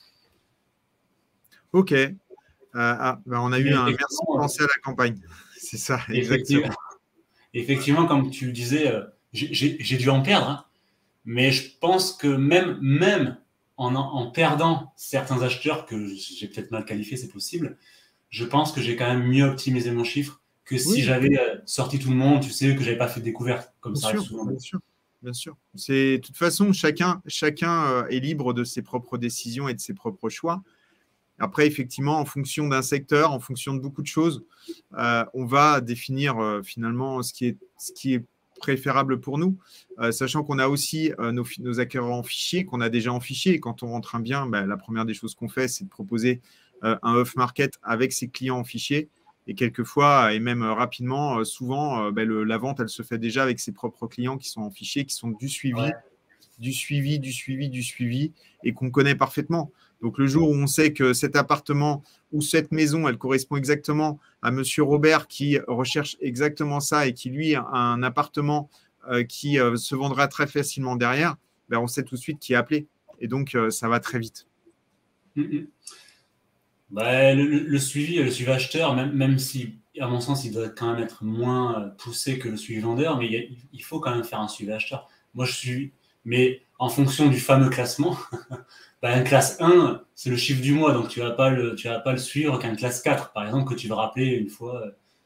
Ok. Euh, ah, ben on a eu un merci de penser à la campagne. C'est ça, exactement. Effectivement, comme tu le disais, euh, j'ai, j'ai, j'ai dû en perdre. Hein, mais je pense que même, même en, en perdant certains acheteurs que j'ai peut-être mal qualifiés, c'est possible, je pense que j'ai quand même mieux optimisé mon chiffre que si oui. j'avais euh, sorti tout le monde, tu sais, que je n'avais pas fait de découverte. Comme bien ça sûr, souvent. Bien sûr. Bien sûr. C'est, de toute façon, chacun, chacun euh, est libre de ses propres décisions et de ses propres choix. Après, effectivement, en fonction d'un secteur, en fonction de beaucoup de choses, euh, on va définir euh, finalement ce qui est, ce qui est préférable pour nous, euh, sachant qu'on a aussi euh, nos, nos acquéreurs en fichier, qu'on a déjà en fichier. Et quand on rentre un bien, ben, la première des choses qu'on fait, c'est de proposer euh, un off-market avec ses clients en fichier. Et quelquefois, et même euh, rapidement, euh, souvent, euh, ben, le, la vente, elle se fait déjà avec ses propres clients qui sont en fichier, qui sont du suivi. Ouais. du suivi, du suivi, du suivi, et qu'on connaît parfaitement. Donc, le jour où on sait que cet appartement ou cette maison, elle correspond exactement à Monsieur Robert qui recherche exactement ça et qui, lui, a un appartement euh, qui euh, se vendra très facilement derrière, ben, on sait tout de suite qui est appelé. Et donc, euh, ça va très vite. Mm-hmm. Bah, le, le suivi, le suivi acheteur, même, même si, à mon sens, il doit quand même être moins poussé que le suivi vendeur, mais il, il faut quand même faire un suivi acheteur. Moi, je suis, mais en fonction du fameux classement, bah, un classe un, c'est le chiffre du mois, donc tu ne vas pas le, tu vas pas le suivre qu'un classe quatre, par exemple, que tu vas rappeler une fois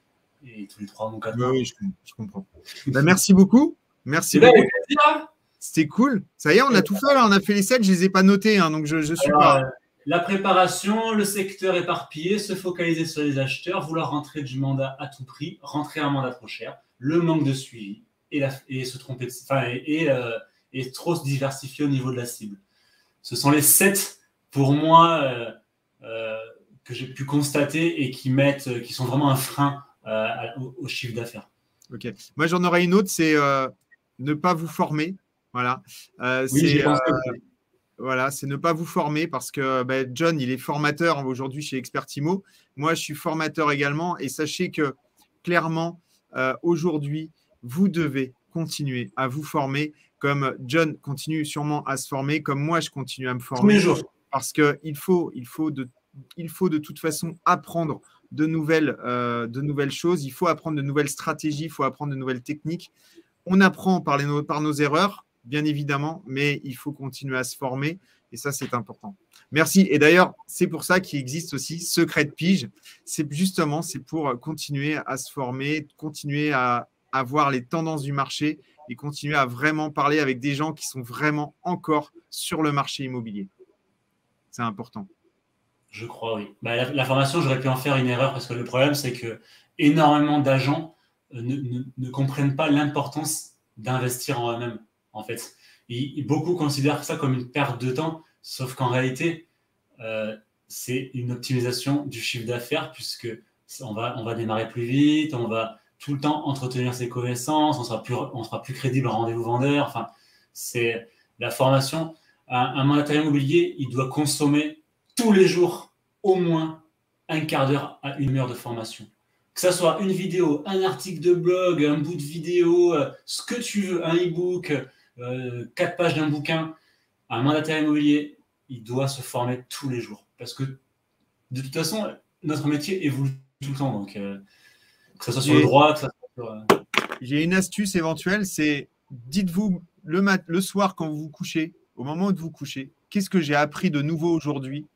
et tous les trois ou quatre mois. Oui, oui, je, je comprends. Bah, merci beaucoup. Merci beaucoup. Bah, c'était cool. Ça y est, on a tout fait. Là. On a fait les sept. Je ne les ai pas notés, hein, donc je ne suis Alors, pas. Euh, La préparation, le secteur éparpillé, se focaliser sur les acheteurs, vouloir rentrer du mandat à tout prix, rentrer un mandat trop cher, le manque de suivi et, la, et se tromper, de, enfin, et, et, euh, et trop se diversifier au niveau de la cible. Ce sont les sept, pour moi, euh, euh, que j'ai pu constater et qui, mettent, qui sont vraiment un frein euh, au, au chiffre d'affaires. Ok. Moi, j'en aurais une autre, c'est euh, ne pas vous former. Voilà. Euh, oui, j'ai pensé euh, Voilà, c'est ne pas vous former parce que ben, John, il est formateur aujourd'hui chez Expertimo. Moi, je suis formateur également. Et sachez que clairement, euh, aujourd'hui, vous devez continuer à vous former comme John continue sûrement à se former, comme moi, je continue à me former. Tous les jours. Parce qu'il faut, il faut, de, il faut de toute façon apprendre de nouvelles, euh, de nouvelles choses. Il faut apprendre de nouvelles stratégies, il faut apprendre de nouvelles techniques. On apprend par, les, par nos erreurs, bien évidemment, mais il faut continuer à se former et ça, c'est important. Merci. Et d'ailleurs, c'est pour ça qu'il existe aussi Secret de Pige. C'est justement, c'est pour continuer à se former, continuer à, à voir les tendances du marché et continuer à vraiment parler avec des gens qui sont vraiment encore sur le marché immobilier. C'est important. Je crois, oui. Bah, la, la formation, j'aurais pu en faire une erreur parce que le problème, c'est que énormément d'agents ne, ne, ne comprennent pas l'importance d'investir en eux-mêmes, en fait. Et, et beaucoup considèrent ça comme une perte de temps, sauf qu'en réalité, euh, c'est une optimisation du chiffre d'affaires puisque on va, on va démarrer plus vite, on va tout le temps entretenir ses connaissances, on sera plus, on sera plus crédible en rendez-vous vendeur. Enfin, c'est la formation. Un, un mandataire immobilier, il doit consommer tous les jours au moins un quart d'heure à une heure de formation. Que ça soit une vidéo, un article de blog, un bout de vidéo, euh, ce que tu veux, un e-book, euh, quatre pages d'un bouquin, un mandataire immobilier, il doit se former tous les jours. Parce que de toute façon, notre métier évolue tout le temps. Donc, euh, que ce soit sur le droit, que ça soit sur... Euh... J'ai une astuce éventuelle, c'est dites-vous le, mat- le soir quand vous vous couchez, au moment où vous vous couchez, qu'est-ce que j'ai appris de nouveau aujourd'hui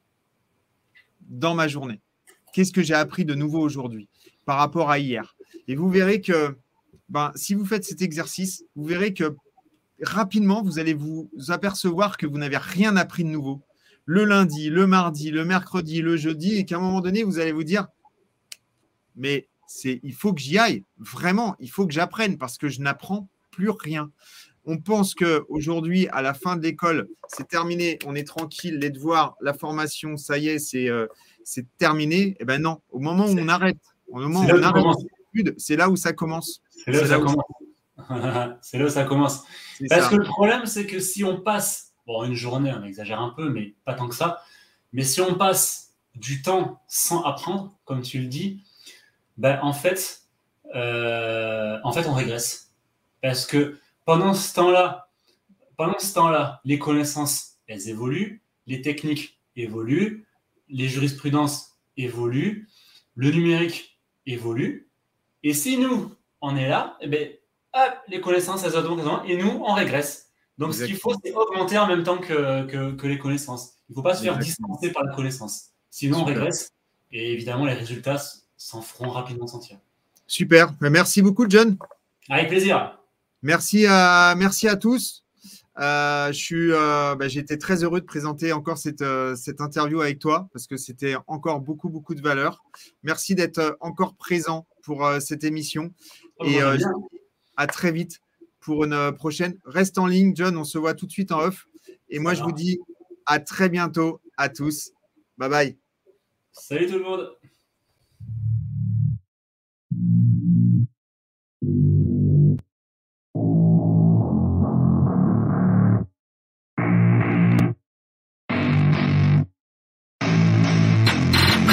dans ma journée? Qu'est-ce que j'ai appris de nouveau aujourd'hui par rapport à hier? Et vous verrez que ben, si vous faites cet exercice, vous verrez que rapidement, vous allez vous apercevoir que vous n'avez rien appris de nouveau. Le lundi, le mardi, le mercredi, le jeudi, et qu'à un moment donné, vous allez vous dire mais c'est, il faut que j'y aille, vraiment, il faut que j'apprenne parce que je n'apprends plus rien. On pense qu'aujourd'hui, à la fin de l'école, c'est terminé, on est tranquille, les devoirs, la formation, ça y est, c'est, euh, c'est terminé. Eh bien non, au moment où on arrête, au moment où on arrête l'étude, c'est là où ça commence. C'est là où ça commence. C'est là où ça commence. Parce que le problème, c'est que si on passe, bon, une journée, on exagère un peu, mais pas tant que ça, mais si on passe du temps sans apprendre, comme tu le dis, ben, en fait, euh, en fait, on régresse. Parce que pendant ce temps-là, pendant ce temps-là, les connaissances, elles évoluent, les techniques évoluent, les jurisprudences évoluent, le numérique évolue. Et si nous, on est là, eh ben, hop, les connaissances, elles augmentent, et nous, on régresse. Donc, Exactement. Ce qu'il faut, c'est augmenter en même temps que, que, que les connaissances. Il ne faut pas se faire Exactement. distancer par la connaissance. Sinon, Super. On régresse. Et évidemment, les résultats s'en feront rapidement sentir. Super. Merci beaucoup, John. Avec plaisir. Merci à, merci à tous. Euh, je suis, euh, bah, j'ai été très heureux de présenter encore cette, euh, cette interview avec toi parce que c'était encore beaucoup, beaucoup de valeur. Merci d'être encore présent pour euh, cette émission. Oh, et euh, à très vite pour une prochaine. Reste en ligne, John. On se voit tout de suite en off. Et moi, je vous dis à très bientôt à tous. Bye bye. Salut tout le monde.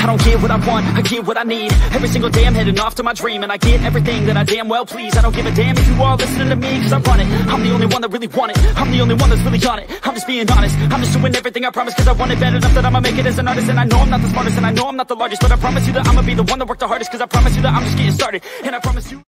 don't get what I want, I get what I need. Every single day I'm heading off to my dream, and I get everything that I damn well please. I don't give a damn if you all listening to me, cause I run it. I'm the only one that really want it, I'm the only one that's really on it. I'm just being honest, I'm just doing everything I promise, cause I want it bad enough that I'ma make it as an artist. And I know I'm not the smartest, and I know I'm not the largest, but I promise you that I'ma be the one that worked the hardest, cause I promise you that I'm just getting started. And I promise you